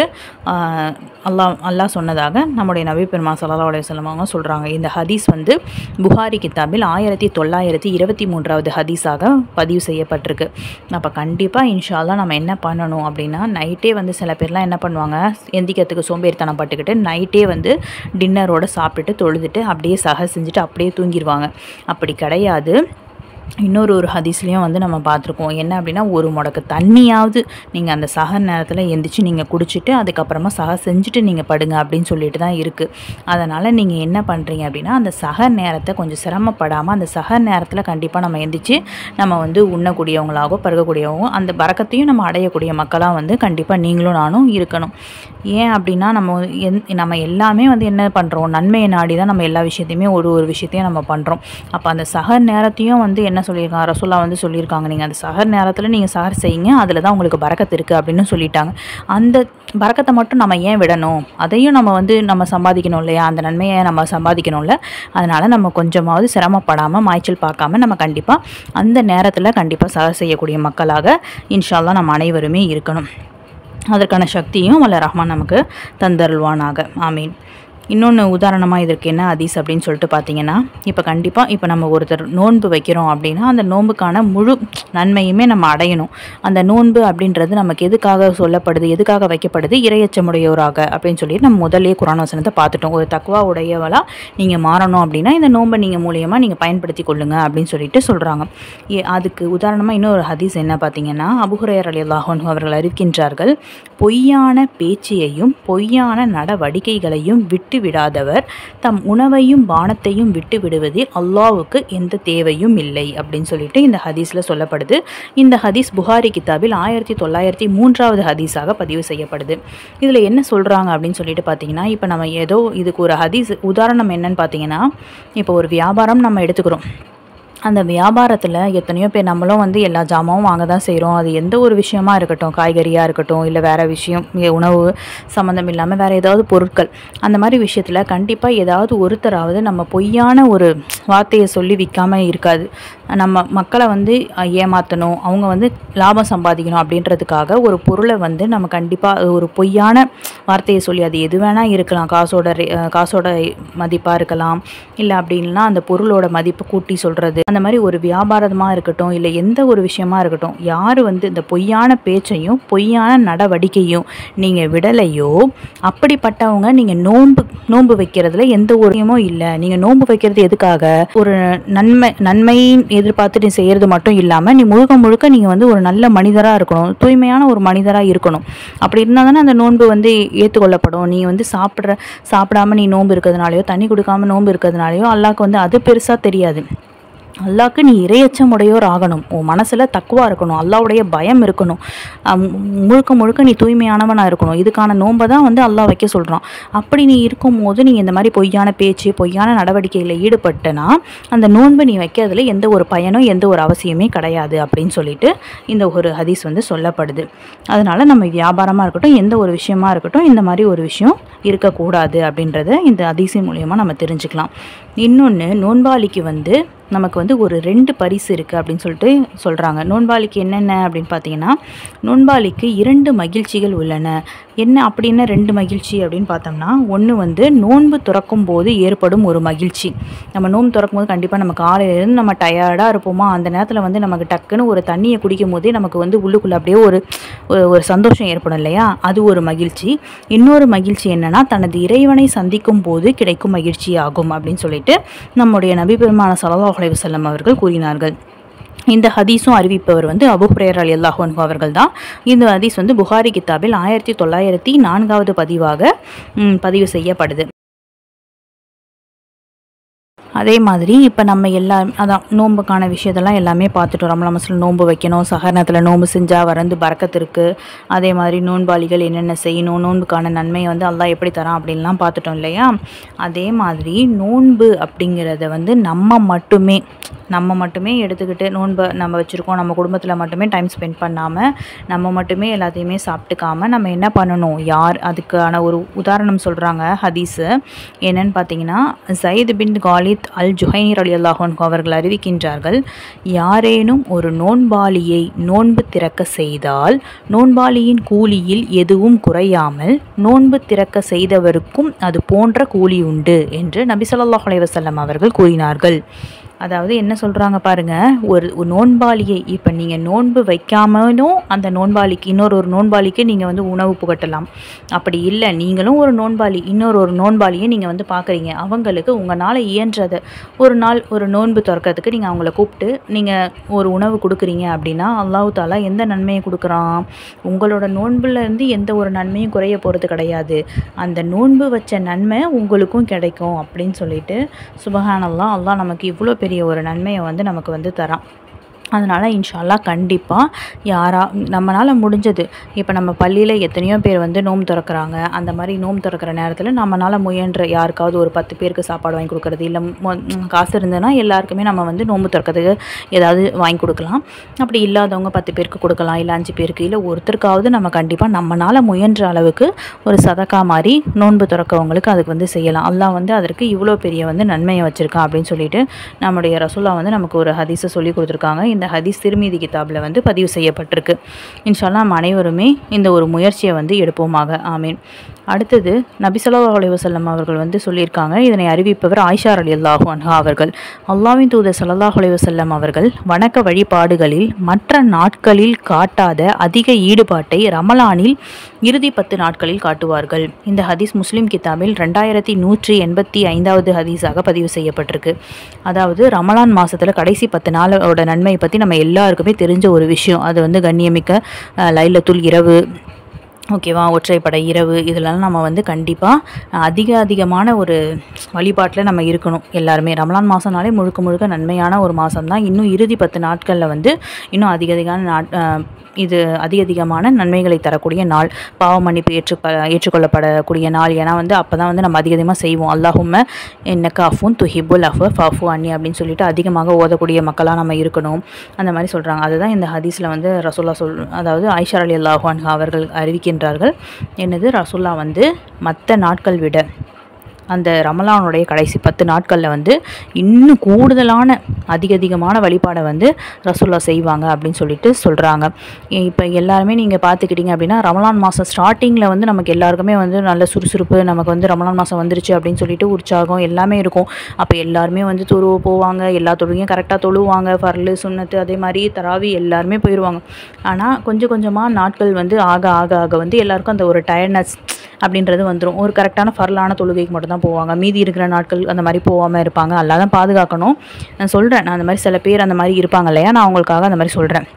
[SPEAKER 2] அல்லாஹ் அல்லாஹ் சொன்னதாக நம்முடைய நபி பெருமா ஸல்லல்லாஹு அலைஹி வஸல்லம் அவங்க சொல்கிறாங்க. இந்த ஹதீஸ் வந்து புகாரி கித்தாபில் ஆயிரத்தி தொள்ளாயிரத்தி இருபத்தி மூன்றாவது ஹதீஸாக பதிவு செய்யப்பட்டிருக்கு. அப்போ கண்டிப்பாக இன்ஷா அல்லாஹ் நம்ம என்ன பண்ணணும் அப்படின்னா, நைட்டே வந்து சில பேர்லாம் என்ன பண்ணுவாங்க, எந்திக்கிறதுக்கு சோம்பேறித்தனம் பட்டுக்கிட்டு நைட்டே வந்து டின்னரோடு சாப்பிட்டுட்டு தொழுதுட்டு அப்படியே சஹர் செஞ்சுட்டு அப்படியே தூங்கிடுவாங்க. அப்படி கிடையாது. இன்னொரு ஒரு ஹதீஸ்லேயும் வந்து நம்ம பார்த்துருக்கோம். என்ன அப்படின்னா, ஒரு முடக்கு தண்ணியாவது நீங்கள் அந்த சஹர் நேரத்தில் எந்திரிச்சு நீங்கள் குடிச்சிட்டு அதுக்கப்புறமா சஹர் செஞ்சுட்டு நீங்கள் படுங்க அப்படின்னு சொல்லிட்டு தான் இருக்குது. அதனால் நீங்கள் என்ன பண்ணுறீங்க அப்படின்னா, அந்த சஹர் நேரத்தை கொஞ்சம் சிரமப்படாமல் அந்த சஹர் நேரத்தில் கண்டிப்பாக நம்ம எந்திரிச்சு நம்ம வந்து உண்ணக்கூடியவங்களாகவோ பருகக்கூடியவங்க அந்த பரக்கத்தையும் நம்ம அடையக்கூடிய மக்களாக வந்து கண்டிப்பாக நீங்களும் நானும் இருக்கணும். ஏன் அப்படின்னா, நம்ம எந் நம்ம எல்லாமே வந்து என்ன பண்ணுறோம், நன்மையை நாடி தான் நம்ம எல்லா விஷயத்தையுமே ஒரு ஒரு விஷயத்தையும் நம்ம பண்ணுறோம். அப்போ அந்த சஹர் நேரத்தையும் வந்து என்ன சொல்லியிருக்காங்க, ரசூலா வந்து சொல்லியிருக்காங்க, நீங்கள் அந்த சஹர் நேரத்தில் நீங்கள் சஹர் செய்யுங்க, அதில் தான் உங்களுக்கு பரக்கத்து இருக்குது அப்படின்னு சொல்லிட்டாங்க. அந்த பரக்கத்தை மட்டும் நம்ம ஏன் விடணும், அதையும் நம்ம வந்து நம்ம சம்பாதிக்கணும் இல்லையா, அந்த நன்மையை நம்ம சம்பாதிக்கணும்ல. அதனால் நம்ம கொஞ்சமாவது சிரமப்படாமல் மாய்ச்சல் பார்க்காம நம்ம கண்டிப்பாக அந்த நேரத்தில் கண்டிப்பாக சஹர் செய்யக்கூடிய மக்களாக இன்ஷா அல்லாஹ் நம்ம அனைவருமே இருக்கணும். அதற்கான சக்தியும் வல்ல ரஹ்மான் நமக்கு தந்தருள்வானாக. ஆமீன். இன்னொன்று உதாரணமாக இதற்கு என்ன ஹதீஸ் அப்படின்னு சொல்லிட்டு பார்த்தீங்கன்னா, இப்போ கண்டிப்பாக இப்போ நம்ம ஒருத்தர் நோன்பு வைக்கிறோம் அப்படின்னா அந்த நோன்புக்கான முழு நன்மையுமே நம்ம அடையணும். அந்த நோன்பு அப்படின்றது நமக்கு எதுக்காக சொல்லப்படுது, எதுக்காக வைக்கப்படுது, இறையச்சமுடையோராக அப்படின்னு சொல்லிட்டு நம்ம முதலே குர்ஆன் வசனத்தை பார்த்துட்டோம். ஒரு தக்வா உடையவளா நீங்கள் மாறணும் அப்படின்னா இந்த நோன்பை நீங்கள் மூலியமாக நீங்கள் பயன்படுத்தி கொள்ளுங்க அப்படின்னு சொல்லிட்டு சொல்கிறாங்க. ஏ அதுக்கு உதாரணமாக இன்னொரு ஹதீஸ் என்ன பார்த்தீங்கன்னா, அபூ ஹுரைரா ரலியல்லாஹு அன்ஹு அவர்கள் அறிவிக்கின்றார்கள், பொய்யான பேச்சையையும் பொய்யான நடவடிக்கைகளையும் விட்டு விடாதவர் தம் உணவையும் பானத்தையும் விட்டு விடுவதில் அல்லாஹ்வுக்கு எந்த தேவையும் இல்லை அப்படின்னு சொல்லிட்டு இந்த ஹதீஸில் சொல்லப்படுது. இந்த ஹதீஸ் புகாரி கித்தாபில் ஆயிரத்தி தொள்ளாயிரத்தி மூன்றாவது ஹதீஸாக பதிவு செய்யப்படுது. இதில் என்ன சொல்கிறாங்க அப்படின்னு சொல்லிட்டு பார்த்தீங்கன்னா, இப்போ நம்ம ஏதோ இதுக்கு ஒரு ஹதீஸ் உதாரணம் என்னன்னு பார்த்தீங்கன்னா, இப்போ ஒரு வியாபாரம் நம்ம எடுத்துக்கிறோம். அந்த வியாபாரத்தில் எத்தனையோ பேர் நம்மளும் வந்து எல்லா ஜாமாவும் வாங்க தான் செய்கிறோம். அது எந்த ஒரு விஷயமா இருக்கட்டும், காய்கறியாக இருக்கட்டும், இல்லை வேறு விஷயம் உணவு சம்மந்தம் இல்லாமல் வேறு ஏதாவது பொருட்கள், அந்த மாதிரி விஷயத்தில் கண்டிப்பாக ஏதாவது ஒருத்தராவது நம்ம பொய்யான ஒரு வார்த்தையை சொல்லி விற்காமல் இருக்காது. நம்ம மக்களை வந்து ஏமாற்றணும், அவங்க வந்து லாபம் சம்பாதிக்கணும் அப்படின்றதுக்காக ஒரு பொருளை வந்து நம்ம கண்டிப்பாக ஒரு பொய்யான வார்த்தையை சொல்லி, அது எது வேணால் இருக்கலாம், காசோட காசோட மதிப்பாக இருக்கலாம், இல்லை அப்படின்னா அந்த பொருளோட மதிப்பு கூட்டி சொல்கிறது, அந்த மாதிரி ஒரு வியாபாரமாக இருக்கட்டும், இல்லை எந்த ஒரு விஷயமா இருக்கட்டும், யார் வந்து இந்த பொய்யான பேச்சையும் பொய்யான நடவடிக்கையும் நீங்கள் விடலையோ அப்படிப்பட்டவங்க நீங்கள் நோன்பு நோன்பு வைக்கிறதுல எந்த ஒருமும் இல்லை. நீங்கள் நோன்பு வைக்கிறது எதுக்காக, ஒரு நன்மை நன்மையின் எதிர்பார்த்து நீ செய்கிறது மட்டும் இல்லாமல் நீ முழுக்க முழுக்க நீங்கள் வந்து ஒரு நல்ல மனிதராக இருக்கணும், தூய்மையான ஒரு மனிதராக இருக்கணும். அப்படி இருந்தால் தானே அந்த நோன்பு வந்து ஏற்றுக்கொள்ளப்படும். நீ வந்து சாப்பிட்ற சாப்பிடாமல் நீ நோன்பு இருக்கிறதுனாலையோ தண்ணி கொடுக்காமல் நோன்பு இருக்கிறதுனாலையோ அல்லாஹ்க்கு வந்து அது பெருசாக தெரியாது. அல்லாஹ்க்கு நீ இறையச்சம் உடையோர் ஆகணும், உன் மனசில் தக்குவா இருக்கணும், அல்லாஹ்வுடைய பயம் இருக்கணும், முழுக்க முழுக்க நீ தூய்மையானவனாக இருக்கணும். இதுக்கான நோன்பை தான் வந்து அல்லாஹ் வைக்க சொல்கிறான். அப்படி நீ இருக்கும்போது நீ இந்த மாதிரி பொய்யான பேச்சு பொய்யான நடவடிக்கையில் ஈடுபட்டனா அந்த நோன்பு நீ வைக்கிறதுல எந்த ஒரு பயனும் எந்த ஒரு அவசியமே கிடையாது அப்படின்னு சொல்லிட்டு இந்த ஒரு ஹதீஸ் வந்து சொல்லப்படுது. அதனால் நம்ம வியாபாரமாக இருக்கட்டும் எந்த ஒரு விஷயமா இருக்கட்டும் இந்த மாதிரி ஒரு விஷயம் இருக்கக்கூடாது அப்படின்றத இந்த ஹதீஸின் மூலயமா நம்ம தெரிஞ்சுக்கலாம். இன்னொன்று, நோன்பாளிக்கு வந்து நமக்கு வந்து ஒரு ரெண்டு பரிசு இருக்குது அப்படின்னு சொல்லிட்டு சொல்கிறாங்க. நோன்பாளிக்கு என்னென்ன அப்படின்னு பார்த்தீங்கன்னா, நோன்பாளிக்கு இரண்டு மகிழ்ச்சிகள் உள்ளன. என்ன அப்படின்னு ரெண்டு மகிழ்ச்சி அப்படின்னு பார்த்தோம்னா, ஒன்று வந்து நோன்பு துறக்கும் போது ஏற்படும் ஒரு மகிழ்ச்சி. நம்ம நோன்பு திறக்கும் போது கண்டிப்பாக நம்ம காலையிலேருந்து நம்ம டயர்டாக இருப்போமா, அந்த நேரத்தில் வந்து நமக்கு டக்குன்னு ஒரு தண்ணியை குடிக்கும் போதே நமக்கு வந்து உள்ளுக்குள்ளே அப்படியே ஒரு ஒரு சந்தோஷம் ஏற்படும் இல்லையா, அது ஒரு மகிழ்ச்சி. இன்னொரு மகிழ்ச்சி என்னென்னா, தனது இறைவனை சந்திக்கும் போது கிடைக்கும் மகிழ்ச்சி ஆகும் அப்படின்னு சொல்லிட்டு நம்முடைய நபி பெருமான ஸல்லல்லாஹு அலைஹி வஸல்லம் அவர்கள் கூறினார்கள். இந்த ஹதீஸும் அறிவிப்பவர் வந்து அபூ ஹுரைரா ரலியல்லாஹு அன்ஹு அவர்கள் தான். இந்த ஹதீஸ் வந்து புகாரி கித்தாபில் ஆயிரத்தி தொள்ளாயிரத்தி நான்காவது பதிவாக பதிவு செய்யப்படுது. அதே மாதிரி இப்போ நம்ம எல்லா அதான் நோன்புக்கான விஷயத்தெல்லாம் எல்லாமே பார்த்துட்டோம். ரமலான் மாதத்தில் நோன்பு வைக்கணும், சஹர்னத்தில் நோன்பு செஞ்சால் வந்து பரக்கத்து இருக்குது. அதே மாதிரி நோன்பாளிகள் என்னென்ன செய்யணும், நோன்புக்கான நன்மையை வந்து அல்லாஹ் எப்படி தரான் அப்படின்லாம் பார்த்துட்டோம் இல்லையா. அதே மாதிரி நோன்பு அப்படிங்கிறத வந்து நம்ம மட்டுமே நம்ம மட்டுமே எடுத்துக்கிட்டு நோன்பை நம்ம வச்சுருக்கோம், நம்ம குடும்பத்தில் மட்டுமே டைம் ஸ்பெண்ட் பண்ணாமல் நம்ம மட்டுமே எல்லாத்தையுமே சாப்பிட்டுக்காமல் நம்ம என்ன பண்ணணும், யார் அதுக்கான ஒரு உதாரணம் சொல்கிறாங்க ஹதீஸு. என்னன்னு பார்த்தீங்கன்னா, ஸைத் பின் காலித் அல் ஜுஹைனி ரலியல்லாஹு அன்ஹு அவர்கள் அறிவிக்கின்றார்கள், யாரேனும் ஒரு நோன்பாளியை நோன்பு திறக்க செய்தால் நோன்பாளியின் கூலியில் எதுவும் குறையாமல் நோன்பு திறக்க செய்தவருக்கும் அது போன்ற கூலி உண்டு என்று நபி ஸல்லல்லாஹு அலைஹி வஸல்லம் அவர்கள் கூறினார்கள். அதாவது என்ன சொல்கிறாங்க பாருங்கள், ஒரு நோன்பாளியை இப்போ நீங்கள் நோன்பு வைக்காமலும் அந்த நோன்பாளிக்கு இன்னொரு ஒரு நோன்பாளிக்கு நீங்கள் வந்து உணவு புகட்டலாம். அப்படி இல்லை நீங்களும் ஒரு நோன்பாளி இன்னொரு ஒரு நோன்பாளியை நீங்கள் வந்து பார்க்குறீங்க, அவங்களுக்கு உங்களால் இயன்றதை ஒரு நாள் ஒரு நோன்பு திறக்கிறதுக்கு நீங்கள் அவங்கள கூப்பிட்டு நீங்கள் ஒரு உணவு கொடுக்குறீங்க அப்படின்னா அல்லாஹ் தஆலா எந்த நன்மையை கொடுக்குறான், உங்களோட நோன்புலேருந்து எந்த ஒரு நன்மையும் குறைய போகிறது கிடையாது, அந்த நோன்பு வச்ச நன்மை உங்களுக்கும் கிடைக்கும் அப்படின்னு சொல்லிட்டு சுபஹானல்லாஹ், அல்லாஹ் நமக்கு இவ்வளோ பெரிய ஒரு நன்மையை வந்து நமக்கு வந்து தரான். அதனால் இன்ஷா அல்லாஹ் கண்டிப்பாக யாரா நம்மளால் முடிஞ்சது, இப்போ நம்ம பள்ளியில் எத்தனையோ பேர் வந்து நோன்பு திறக்கிறாங்க, அந்த மாதிரி நோன்பு திறக்கிற நேரத்தில் நம்மளால் முயன்ற யாருக்காவது ஒரு பத்து பேருக்கு சாப்பாடு வாங்கி கொடுக்குறது, இல்லை காசு இருந்ததுன்னா எல்லாருக்குமே நம்ம வந்து நோன்பு திறக்கிறதுக்கு ஏதாவது வாங்கி கொடுக்கலாம். அப்படி இல்லாதவங்க பத்து பேருக்கு கொடுக்கலாம், இல்லை அஞ்சு பேருக்கு, இல்லை ஒருத்தருக்காவது நம்ம கண்டிப்பாக நம்மளால் முயன்ற அளவுக்கு ஒரு சதக்கா மாதிரி நோன்பு திறக்கவங்களுக்கு அதுக்கு வந்து செய்யலாம். அல்லாஹ் வந்து அதற்கு இவ்வளோ பெரிய வந்து நன்மையை வச்சுருக்கான் அப்படின்னு சொல்லிட்டு நம்முடைய ரசூலா வந்து நமக்கு ஒரு ஹதீஸை சொல்லி கொடுத்துருக்காங்க. இந்த ஹதீஸ் திருமிதி கிதாபில் வந்து பதிவு செய்யப்பட்டிருக்கு. இன்ஷா அல்லாஹ் நம்ம அனைவருமே இந்த ஒரு முயற்சியை வந்து எடுப்போமாக. ஆமீன். அடுத்தது நபி ஸல்லல்லாஹு அலைஹி வஸல்லம் அவர்கள் வந்து சொல்லியிருக்காங்க, இதனை அறிவிப்பவர் ஆயிஷா ரலியல்லாஹு அன்ஹா அவர்கள். அல்லாஹ்வின் தூதர் ஸல்லல்லாஹு அலைஹி வஸல்லம் அவர்கள் வணக்க வழிபாடுகளில் மற்ற நாட்களில் காட்டாத அதிக ஈடுபாட்டை ரமலானில் இறுதி பத்து நாட்களில் காட்டுவார்கள். இந்த ஹதீஸ் முஸ்லிம் கிதாபில் ரெண்டாயிரத்தி நூற்றி எண்பத்தி ஐந்தாவது ஹதீஸாக பதிவு செய்யப்பட்டிருக்கு. அதாவது ரமலான் மாதத்தில் கடைசி பத்து நாளோட நன்மையை பற்றி நம்ம எல்லாருக்குமே தெரிஞ்ச ஒரு விஷயம். அது வந்து கண்ணியமிக்க லைலத்துல் இரவு, ஓகேவா, ஒற்றைப்படை இரவு, இதெல்லாம் நம்ம வந்து கண்டிப்பாக அதிக அதிகமான ஒரு வழிபாட்டில் நம்ம இருக்கணும் எல்லாருமே. ரமலான் மாதம்னாலே முழுக்க முழுக்க நன்மையான ஒரு மாதம் தான். இன்னும் இறுதி பத்து நாட்களில் வந்து இன்னும் அதிக அதிகமான நாட் இது அதிக அதிகமான நன்மைகளை தரக்கூடிய நாள், பாவ மன்னிப்பு ஏற்று ஏற்றுக்கொள்ளப்படக்கூடிய நாள். ஏன்னா வந்து அப்போ தான் வந்து நம்ம அதிக அதிகமாக செய்வோம், அல்லாஹும்ம இன்னக அஃபூன் துஹிப்புல் அஃவ ஃபஃபு அன்னி அப்படின்னு சொல்லிட்டு அதிகமாக ஓதக்கூடிய மக்களாக நம்ம இருக்கணும், அந்த மாதிரி சொல்கிறாங்க. அதுதான் இந்த ஹதீஸில் வந்து ரசூல்லா சொல் அதாவது ஆயிஷா ரலியல்லாஹு அன்ஹா அவர்கள் அறிவிக்கின்றார்கள், என்னது ரசூல்லா வந்து மற்ற நாட்கள் விட அந்த ரமலானுடைய கடைசி பத்து நாட்களில் வந்து இன்னும் கூடுதலான அதிக அதிகமான வழிபாடை வந்து ரசூல்லா செய்வாங்க அப்படின்னு சொல்லிட்டு சொல்கிறாங்க. இப்போ எல்லாருமே நீங்கள் பார்த்துக்கிட்டிங்க அப்படின்னா ரமலான் மாதம் ஸ்டார்டிங்கில் வந்து நமக்கு எல்லாருக்குமே வந்து நல்ல சுறுசுறுப்பு, நமக்கு வந்து ரமலான் மாதம் வந்துருச்சு அப்படின்னு சொல்லிட்டு உற்சாகம் எல்லாமே இருக்கும். அப்போ எல்லாருமே வந்து தொழுவ போவாங்க, எல்லா தொழுகையும் கரெக்டாக தொழுவாங்க, ஃபர்லு சுன்னத்து அதே மாதிரி தராவி எல்லாருமே போயிடுவாங்க. ஆனால் கொஞ்சம் கொஞ்சமாக நாட்கள் வந்து ஆக ஆக ஆக வந்து எல்லாருக்கும் அந்த ஒரு டயர்ட்னஸ் அப்படின்றது வந்துடும். ஒரு கரெக்டான ஃபர்லான தொழுகைக்கு மட்டும் தான் போவாங்க, மீதி இருக்கிற நாட்கள் அந்த மாதிரி போகாமல் இருப்பாங்க. அல்லா தான் பாதுகாக்கணும். நான் சொல்கிறேன், நான் அந்த மாதிரி சில பேர் அந்த மாதிரி இருப்பாங்க இல்லையா, நான் அவங்களுக்காக அந்த மாதிரி சொல்கிறேன்.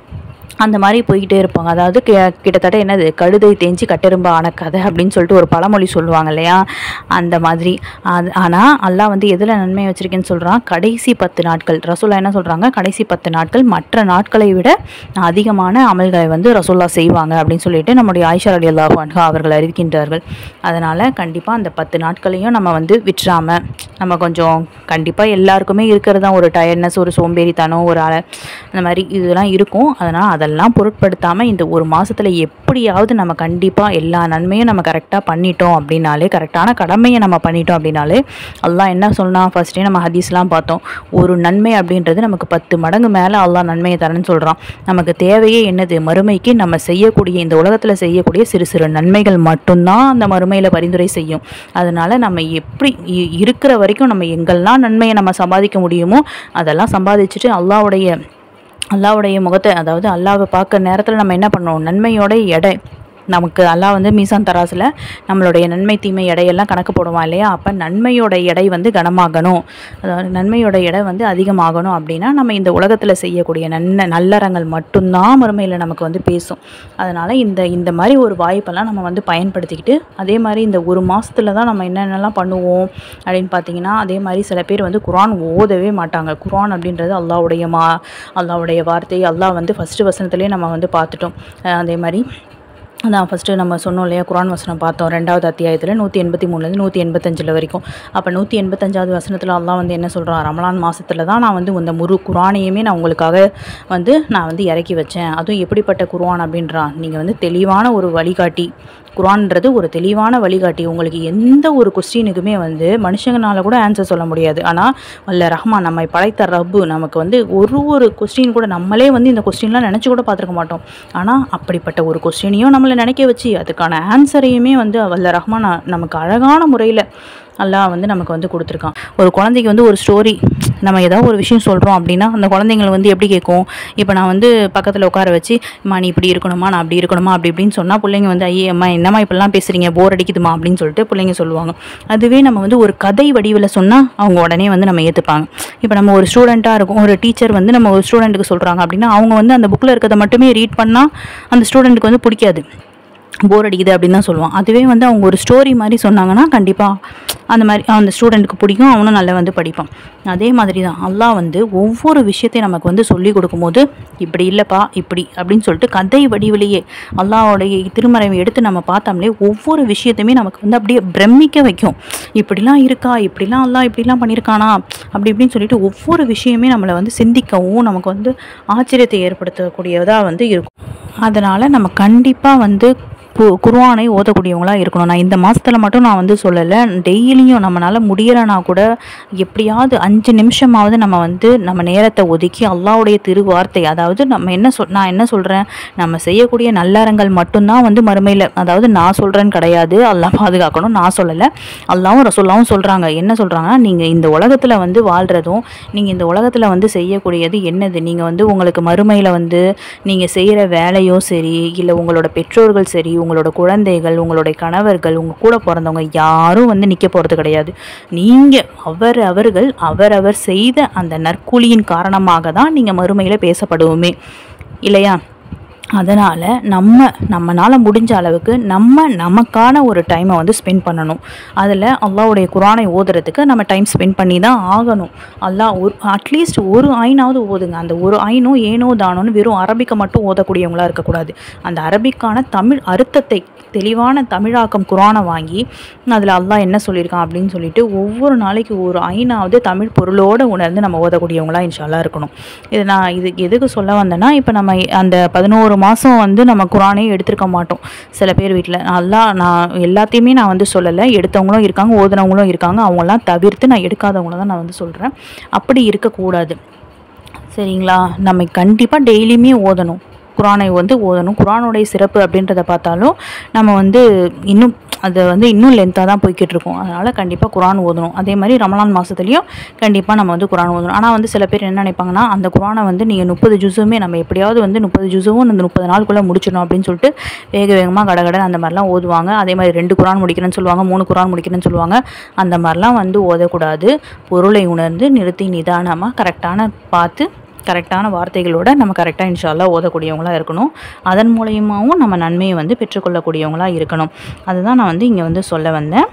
[SPEAKER 2] அந்த மாதிரி போய்கிட்டே இருப்பாங்க. அதாவது கி கிட்டத்தட்ட என்னது கழுதை தேஞ்சு கட்டெரும்பு ஆன கதை அப்படின்னு சொல்லிட்டு ஒரு பழமொழி சொல்லுவாங்க இல்லையா, அந்த மாதிரி. அது ஆனால் அல்லாஹ் வந்து எதில் நன்மை வச்சுருக்கேன்னு சொல்கிறான், கடைசி பத்து நாட்கள் ரசூல்லா என்ன சொல்கிறாங்க, கடைசி பத்து நாட்கள் மற்ற நாட்களை விட அதிகமான அமல்களை வந்து ரசூல்லா செய்வாங்க அப்படின்னு சொல்லிட்டு நம்முடைய ஆயிஷா ரலியல்லாஹு அன்ஹா அவர்கள் அறிவிக்கின்றார்கள். அதனால் கண்டிப்பாக அந்த பத்து நாட்களையும் நம்ம வந்து விட்டுறாமல் நம்ம கொஞ்சம் கண்டிப்பாக எல்லாருக்குமே இருக்கிறது தான் ஒரு டயர்ட்னஸ், ஒரு சோம்பேறித்தனம், ஒரு அல அந்த மாதிரி இதெல்லாம் இருக்கும். அதனால் அதெல்லாம் பொருட்படுத்தாமல் இந்த ஒரு மாதத்தில் எப்படியாவது நம்ம கண்டிப்பாக எல்லா நன்மையும் நம்ம கரெக்டாக பண்ணிட்டோம் அப்படின்னாலே, கரெக்டான கடமையை நம்ம பண்ணிட்டோம் அப்படின்னாலே அல்லாஹ் என்ன சொன்னால், ஃபஸ்ட்டே நம்ம ஹதீஸ்லாம் பார்த்தோம், ஒரு நன்மை அப்படின்றது நமக்கு பத்து மடங்கு மேலே அல்லாஹ் நன்மையை தரேன்னு சொல்கிறான். நமக்கு தேவையே என்னது, மறுமைக்கு நம்ம செய்யக்கூடிய இந்த உலகத்தில் செய்யக்கூடிய சிறு சிறு நன்மைகள் மட்டும்தான் அந்த மறுமையில் பரிந்துரை செய்யும். அதனால் நம்ம எப்படி இருக்கிற வரைக்கும் நம்ம எங்கெல்லாம் நன்மையை நம்ம சம்பாதிக்க முடியுமோ அதெல்லாம் சம்பாதிச்சுட்டு அல்லாஹ்வுடைய அல்லாஹ்வுடைய முகத்தை, அதாவது அல்லாஹ்வை பார்க்குற நேரத்தில் நம்ம என்ன பண்ணணும், நன்மையோட எடை நமக்கு அல்லாஹ் வந்து மீசான் தராசில் நம்மளுடைய நன்மை தீமை எடையெல்லாம் கணக்கு போடுவான் இல்லையா, அப்போ நன்மையோட எடை வந்து கனமாகணும், அதாவது நன்மையோட எடை வந்து அதிகமாகணும் அப்படின்னா நம்ம இந்த உலகத்தில் செய்யக்கூடிய நன்ன நல்லறங்கள் மட்டும்தான் மறுமையில் நமக்கு வந்து பேசும். அதனால் இந்த இந்த மாதிரி ஒரு வாய்ப்பெல்லாம் நம்ம வந்து பயன்படுத்திக்கிட்டு, அதே மாதிரி இந்த ஒரு மாதத்தில் தான் நம்ம என்னென்னலாம் பண்ணுவோம் அப்படின்னு பார்த்தீங்கன்னா, அதே மாதிரி சில பேர் வந்து குர்ஆன் ஓதவே மாட்டாங்க. குர்ஆன் அப்படின்றது அல்லாஹ்வுடைய மா அல்லாஹ்வுடைய வார்த்தை. அல்லாஹ் வந்து ஃபஸ்ட்டு வசனத்துலேயே நம்ம வந்து பார்த்துட்டோம். அதே மாதிரி அதான் ஃபஸ்ட்டு நம்ம சொன்னோம் இல்லையா, குர்ஆன் வசனம் பார்த்தோம் ரெண்டாவது அத்தியாயத்தில் நூற்றி எண்பத்தி மூணுலேருந்து நூற்றி எண்பத்தஞ்சில் வரைக்கும். அப்போ நூற்றி எண்பத்தஞ்சாவது வசனத்தில் அல்லாஹ் வந்து என்ன சொல்கிறான், ரமலான் மாதத்தில் தான் நான் வந்து இந்த முழு குர்ஆனையுமே நான் உங்களுக்காக வந்து நான் வந்து இறக்கி வச்சேன். அதுவும் எப்படிப்பட்ட குர்ஆன் அப்படின்றான், நீங்கள் வந்து தெளிவான ஒரு வழிகாட்டி. குர்ஆன்ன்றது ஒரு தெளிவான வழிகாட்டி. உங்களுக்கு எந்த ஒரு கொஸ்டினுக்குமே வந்து மனுஷங்களால் கூட ஆன்சர் சொல்ல முடியாது. ஆனால் வல்ல ரஹ்மான் நம்மை படைத்த ரப்பு நமக்கு வந்து ஒரு ஒரு கொஸ்டின் கூட நம்மளே வந்து இந்த கொஸ்டின்லாம் நினச்சி கூட பார்த்துருக்க மாட்டோம். ஆனால் அப்படிப்பட்ட ஒரு கொஸ்டினையும் நம்மளை நினைக்க வச்சு அதுக்கான ஆன்சரையுமே வந்து வல்ல ரஹ்மான் நமக்கு அழகான முறையில் அல்லாஹ் வந்து நமக்கு வந்து கொடுத்துருக்கான். ஒரு குழந்தைக்கு வந்து ஒரு ஸ்டோரி நம்ம ஏதாவது ஒரு விஷயம் சொல்கிறோம் அப்படின்னா அந்த குழந்தைங்களை வந்து எப்படி கேட்கும், இப்போ நான் வந்து பக்கத்தில் உட்கார வச்சு அம்மா நீ இப்படி இருக்கணுமா, நான் அப்படி இருக்கணுமா அப்படி இப்படின்னு சொன்னால் பிள்ளைங்க வந்து ஐயே அம்மா என்னம்மா இப்படிலாம் பேசுகிறீங்க, போர் அடிக்குதுமா அப்படின்னு சொல்லிட்டு பிள்ளைங்க சொல்லுவாங்க. அதுவே நம்ம வந்து ஒரு கதை வடிவில் சொன்னால் அவங்க உடனே வந்து நம்ம ஏற்றுப்பாங்க. இப்போ நம்ம ஒரு ஸ்டூடெண்ட்டாக இருக்கும், ஒரு டீச்சர் வந்து நம்ம ஒரு ஸ்டூடெண்ட்டுக்கு சொல்கிறாங்க அப்படின்னா அவங்க வந்து அந்த புக்கில் இருக்கிறத மட்டுமே ரீட் பண்ணால் அந்த ஸ்டூடெண்ட்டுக்கு வந்து பிடிக்காது, போர் அடிக்குது அப்படின்னு தான் சொல்லுவான். அதுவே வந்து அவங்க ஒரு ஸ்டோரி மாதிரி சொன்னாங்கன்னா கண்டிப்பாக அந்த மாதிரி அந்த ஸ்டூடெண்ட்டுக்கு பிடிக்கும், அவனும் நல்லா வந்து படிப்பான். அதே மாதிரி தான் அல்லாஹ் வந்து ஒவ்வொரு விஷயத்தையும் நமக்கு வந்து சொல்லி கொடுக்கும்போது இப்படி இல்லைப்பா இப்படி அப்படின்னு சொல்லிட்டு கதை வடிவிலேயே அல்லாஹ்வுடைய திருமறைவை எடுத்து நம்ம பார்த்தோம்லே ஒவ்வொரு விஷயத்தையுமே நமக்கு வந்து அப்படியே பிரமிக்க வைக்கும். இப்படிலாம் இருக்கா, இப்படிலாம் அல்லாஹ் இப்படிலாம் பண்ணியிருக்கானா அப்படி இப்படின்னு சொல்லிட்டு ஒவ்வொரு விஷயமே நம்மளை வந்து சிந்திக்கவும் நமக்கு வந்து ஆச்சரியத்தை ஏற்படுத்தக்கூடியதாக வந்து இருக்கும். அதனால் நம்ம கண்டிப்பாக வந்து கு குர்ஆனை ஓதக்கூடியவங்களாக இருக்கணும். நான் இந்த மாதத்தில் மட்டும் நான் வந்து சொல்லலை, டெய்லியும் நம்மளால் முடியலைனா கூட எப்படியாவது அஞ்சு நிமிஷமாவது நம்ம வந்து நம்ம நேரத்தை ஒதுக்கி அல்லாஹ்வுடைய திருவார்த்தை, அதாவது நம்ம என்ன சொல் நான் என்ன சொல்கிறேன், நம்ம செய்யக்கூடிய நல்லறங்கள் மட்டும்தான் வந்து மறுமையில், அதாவது நான் சொல்கிறேன்னு கிடையாது, அல்லாஹ் பாதுகாக்கணும், நான் சொல்லலை, அல்லாஹ்வும் ரசூலுல்லாஹ்வும் சொல்கிறாங்க. என்ன சொல்கிறாங்கன்னா, நீங்கள் இந்த உலகத்தில் வந்து வாழ்கிறதும் நீங்கள் இந்த உலகத்தில் வந்து செய்யக்கூடியது என்னது, நீங்கள் வந்து உங்களுக்கு மறுமையில் வந்து நீங்கள் செய்கிற வேலையோ சரி, இல்லை உங்களோட பெற்றோர்கள் சரி, உங்களோட குழந்தைகள், உங்களுடைய கணவர்கள், உங்கள் கூட பிறந்தவங்க யாரும் வந்து நிற்க போகிறது கிடையாது. நீங்கள் அவர் அவர்கள் அவரவர் செய்த அந்த நற்கூலியின் காரணமாக தான் நீங்கள் மறுமையில் பேசப்படுவோமே இல்லையா. அதனால் நம்ம நம்மளால் முடிஞ்ச அளவுக்கு நம்ம நமக்கான ஒரு டைமை வந்து ஸ்பெண்ட் பண்ணணும். அதில் அல்லாஹ்வுடைய குர்ஆனை ஓதுறதுக்கு நம்ம டைம் ஸ்பெண்ட் பண்ணி தான் ஆகணும். அல்லாஹ் ஒரு அட்லீஸ்ட் ஒரு ஆயினாவது ஓதுங்க. அந்த ஒரு ஆயினோ ஏனோ தானோன்னு வெறும் அரபிக்கை மட்டும் ஓதக்கூடியவங்களாக இருக்கக்கூடாது. அந்த அரபிக்கான தமிழ் அர்த்தத்தை தெளிவான தமிழாக்கம் குர்ஆனை வாங்கி அதில் அல்லாஹ் என்ன சொல்லியிருக்கான் அப்படின்னு சொல்லிட்டு ஒவ்வொரு நாளைக்கு ஒரு ஐனாவது தமிழ் பொருளோடு உணர்ந்து நம்ம ஓதக்கூடியவங்களாக இன்ஷா அல்லாஹ் இருக்கணும். இது நான் இது எதுக்கு சொல்ல வந்தேன்னா, இப்போ நம்ம அந்த பதினோரு மாதம் வந்து நம்ம குர்ஆனே எடுத்திருக்க மாட்டோம் சில பேர் வீட்டில். நல்லா நான் எல்லாத்தையுமே நான் வந்து சொல்லலை, எடுத்தவங்களும் இருக்காங்க, ஓதுனவங்களும் இருக்காங்க, அவங்களாம் தவிர்த்து நான் எடுக்காதவங்கள தான் நான் வந்து சொல்கிறேன். அப்படி இருக்கக்கூடாது சரிங்களா. நம்ம கண்டிப்பாக டெய்லியுமே ஓதணும், குர்ஆனை வந்து ஓதணும். குர்ஆனுடைய சிறப்பு அப்படின்றத பார்த்தாலும் நம்ம வந்து இன்னும் அதை வந்து இன்னும் லென்த்தாக தான் போய்கிட்டு இருக்கோம். அதனால் கண்டிப்பாக குர்ஆன் ஓதணும். அதே மாதிரி ரமலான் மாதத்துலேயும் கண்டிப்பாக நம்ம வந்து குர்ஆன் ஓதணும். ஆனால் வந்து சில பேர் என்ன நினைப்பாங்கன்னா, அந்த குர்ஆனை வந்து நீங்கள் முப்பது ஜுஸுமே நம்ம எப்படியாவது வந்து முப்பது ஜுஸும் அந்த முப்பது நாளுக்குள்ளே முடிச்சிடணும் அப்படின்னு சொல்லிட்டு வேக வேகமாக கடகடன் அந்த மாதிரிலாம் ஓதுவாங்க. அதே மாதிரி ரெண்டு குர்ஆன் முடிக்கிறேன்னு சொல்லுவாங்க, மூணு குர்ஆன் முடிக்கிறேன்னு சொல்லுவாங்க. அந்த மாதிரிலாம் வந்து ஓதக்கூடாது. பொருளை உணர்ந்து நிறுத்தி நிதானமாக கரெக்டான பார்த்து கரெக்டான வார்த்தைகளோட நம்ம கரெக்டாக இன்ஷா அல்லாஹ் ஓதக்கூடியவங்களாக இருக்கணும். அதன் மூலயமாவும் நம்ம நன்மையை வந்து பெற்றுக்கொள்ளக்கூடியவங்களாக இருக்கணும். அதுதான் நான் வந்து இங்கே வந்து சொல்ல வந்தேன்.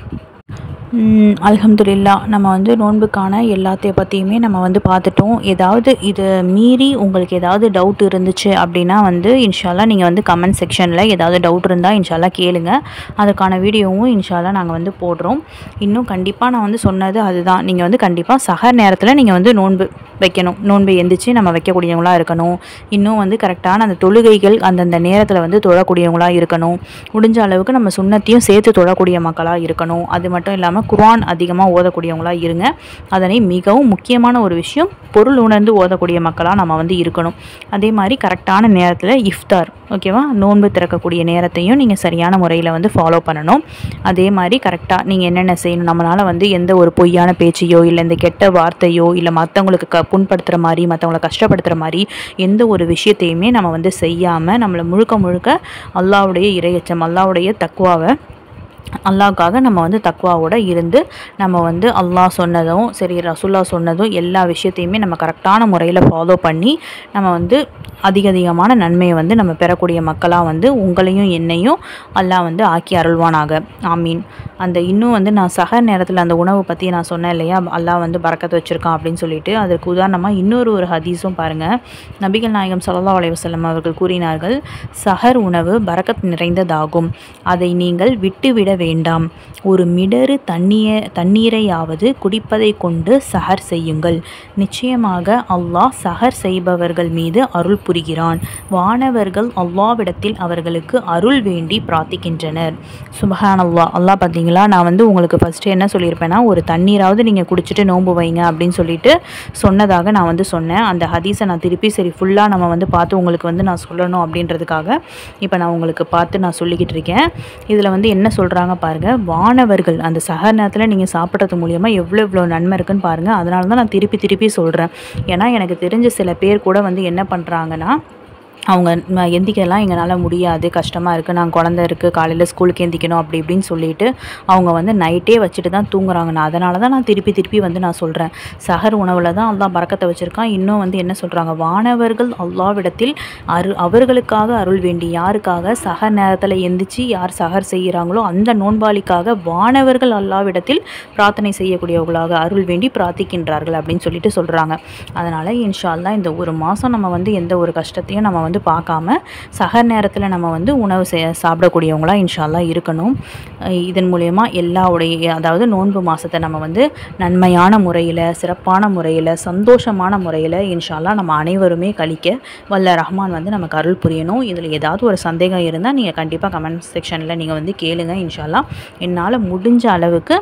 [SPEAKER 2] அல்ஹம்துலில்லாஹ் நம்ம வந்து நோன்புக்கான எல்லாத்தைய பற்றியுமே நம்ம வந்து பார்த்துட்டோம். ஏதாவது இது மீறி உங்களுக்கு ஏதாவது டவுட் இருந்துச்சு அப்படின்னா வந்து இன்ஷா அல்லாஹ் நீங்கள் வந்து கமெண்ட் செக்ஷனில் ஏதாவது டவுட் இருந்தால் இன்ஷா அல்லாஹ் கேளுங்க. அதுக்கான வீடியோவும் இன்ஷா அல்லாஹ் நாங்கள் வந்து போடுறோம். இன்னும் கண்டிப்பாக நான் வந்து சொன்னது அதுதான், நீங்கள் வந்து கண்டிப்பாக சஹர் நேரத்தில் நீங்கள் வந்து நோன்பு வைக்கணும். நோன்பு எந்திரிச்சு நம்ம வைக்கக்கூடியவங்களாக இருக்கணும். இன்னும் வந்து கரெக்டான அந்த தொழுகைகள் அந்தந்த நேரத்தில் வந்து தொழக்கூடியவங்களாக இருக்கணும். முடிஞ்ச அளவுக்கு நம்ம சுன்னத்தையும் சேர்த்து தொழக்கூடிய மக்களாக இருக்கணும். அது மட்டும் இல்லாமல் குர்ஆன் அதிகமாக ஓதக்கூடியவங்களாக இருங்க. அதனை மிகவும் முக்கியமான ஒரு விஷயம், பொருள் உணர்ந்து ஓதக்கூடிய மக்களாக நம்ம வந்து இருக்கணும். அதே மாதிரி கரெக்டான நேரத்தில் இஃப்தார், ஓகேவா, நோன்பு திறக்கக்கூடிய நேரத்தையும் நீங்கள் சரியான முறையில் வந்து ஃபாலோ பண்ணணும். அதே மாதிரி கரெக்டாக நீங்கள் என்னென்ன செய்யணும், நம்மளால் வந்து எந்த ஒரு பொய்யான பேச்சையோ இல்லை இந்த கெட்ட வார்த்தையோ இல்லை மற்றவங்களுக்கு க புண்படுத்துகிற மாதிரி மற்றவங்களை கஷ்டப்படுத்துகிற மாதிரி எந்த ஒரு விஷயத்தையுமே நம்ம வந்து செய்யாமல் நம்மளை முழுக்க முழுக்க அல்லாஹ்வுடைய இறையச்சம், அல்லாஹ்வுடைய தக்வாவை, அல்லாஹ்க்காக நம்ம வந்து தக்வாவோட இருந்து நம்ம வந்து அல்லாஹ் சொன்னதும் சரி ரசூலுல்லாஹ் சொன்னதும் எல்லா விஷயத்தையுமே நம்ம கரெக்டான முறையில் ஃபாலோ பண்ணி நம்ம வந்து அதிக அதிகமான நன்மையை வந்து நம்ம பெறக்கூடிய மக்களாக வந்து உங்களையும் என்னையும் அல்லாஹ் வந்து ஆக்கி அருள்வானாக. ஆமீன். அந்த இன்னும் வந்து நான் சஹர் நேரத்தில் அந்த உணவு பற்றி நான் சொன்னேன் இல்லையா, அல்லாஹ் வந்து பரக்கத்து வச்சுருக்கான் அப்படின்னு சொல்லிட்டு, அதற்கு உதாரணமாக இன்னொரு ஒரு ஹதீஸும் பாருங்கள். நபிகள் நாயகம் ஸல்லல்லாஹு அலைஹி வஸல்லம் அவர்கள் கூறினார்கள், சஹர் உணவு பரக்கத் நிறைந்ததாகும், அதை நீங்கள் விட்டுவிட வேண்டாம். ஒரு மிடறு தண்ணீர தண்ணீரையாவது குடிப்பதை கொண்டு சஹர் செய்யுங்கள். நிச்சயமாக அல்லாஹ் சஹர் செய்பவர்கள் மீது அருள் புரிகிறான். வானவர்கள் அல்லாஹ்விடத்தில் அவர்களுக்கு அருள் வேண்டி பிரார்த்திக்கின்றனர். சுப்ஹானல்லாஹ். அல்லாஹ் பார்த்தீங்களா, நான் வந்து உங்களுக்கு ஃபஸ்ட்டு என்ன சொல்லியிருப்பேன்னா, ஒரு தண்ணீராவது நீங்கள் குடிச்சிட்டு நோன்பு வைங்க அப்படின்னு சொல்லிட்டு சொன்னதாக நான் வந்து சொன்னேன். அந்த ஹதீஸை நான் திருப்பி சரி ஃபுல்லாக நம்ம வந்து பார்த்து உங்களுக்கு வந்து நான் சொல்லணும் அப்படின்றதுக்காக இப்போ நான் உங்களுக்கு பார்த்து நான் சொல்லிக்கிட்டு இருக்கேன். இதில் வந்து என்ன சொல்கிறாங்க பாருங்கள், வானவர்கள் அந்த சஹர் நேரத்தில் நீங்கள் சாப்பிட்றது மூலியமாக எவ்வளோ எவ்வளோ நன்மை இருக்குன்னு பாருங்கள். அதனால தான் நான் திருப்பி திருப்பி சொல்கிறேன். ஏன்னா எனக்கு தெரிஞ்ச சில பேர் கூட வந்து என்ன பண்ணுறாங்கன்னா, அவங்க எந்திக்கலாம் எங்களால் முடியாது, கஷ்டமாக இருக்குது, நாங்கள் குழந்த இருக்குது, காலையில் ஸ்கூலுக்கு எந்திக்கணும் அப்படி இப்படின்னு சொல்லிட்டு அவங்க வந்து நைட்டே வச்சுட்டு தான் தூங்குறாங்க. நான் அதனால தான் நான் திருப்பி திருப்பி வந்து நான் சொல்கிறேன், சஹர் உணவில் தான் அல்லாஹ் பரக்கத்தை வச்சுருக்கான். இன்னும் வந்து என்ன சொல்கிறாங்க, வானவர்கள் அல்லாஹ்விடத்தில் அரு அவர்களுக்காக அருள் வேண்டி, யாருக்காக, சஹர் நேரத்தில் எந்திரிச்சு யார் சஹர் செய்கிறாங்களோ அந்த நோன்பாளிக்காக வானவர்கள் அல்லாஹ்விடத்தில் பிரார்த்தனை செய்யக்கூடியவர்களாக அருள் வேண்டி பிரார்த்திக்கின்றார்கள் அப்படின்னு சொல்லிட்டு சொல்கிறாங்க. அதனால் இன்ஷா அல்லாஹ் இந்த ஒரு மாதம் நம்ம வந்து எந்த ஒரு கஷ்டத்தையும் நம்ம வந்து பார்க்காம சஹர் நேரத்தில் நம்ம வந்து உணவு சாப்பிடக்கூடியவங்களாக இன்ஷா அல்லாஹ் இருக்கணும். இதன் மூலயமா எல்லாவுடைய அதாவது நோன்பு மாதத்தை நம்ம வந்து நன்மையான முறையில், சிறப்பான முறையில், சந்தோஷமான முறையில் இன்ஷா அல்லாஹ் நம்ம அனைவருமே கழிக்க வல்ல ரஹ்மான் வந்து நமக்கு அருள் புரியணும். இதில் ஏதாவது ஒரு சந்தேகம் இருந்தால் நீங்கள் கண்டிப்பாக கமெண்ட் செக்ஷனில் நீங்கள் வந்து கேளுங்க. இன்ஷா அல்லாஹ் என்னால் முடிஞ்ச அளவுக்கு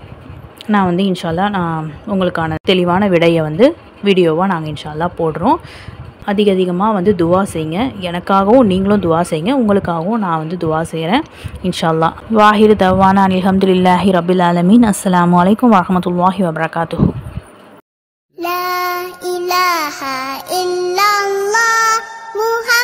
[SPEAKER 2] நான் வந்து இன்ஷா அல்லாஹ் நான் உங்களுக்கான தெளிவான விடையை வந்து வீடியோவாக நாங்கள் இன்ஷா அல்லாஹ் போடுறோம். அதிக அதிகமாக வந்து துவா செய்யுங்க. எனக்காகவும் நீங்களும் துவா செய்யுங்க, உங்களுக்காகவும் நான் வந்து துவா செய்கிறேன் இன்ஷா அல்லாஹ். வாஹிரு தவானா அல்ஹம்துலில்லாஹி ரபில் ஆலமீன். அஸ்ஸலாமு அலைக்கும் வரஹ்மத்துல்லாஹி வபரகாத்துஹு.
[SPEAKER 1] லா இலாஹா இல்லல்லாஹ்.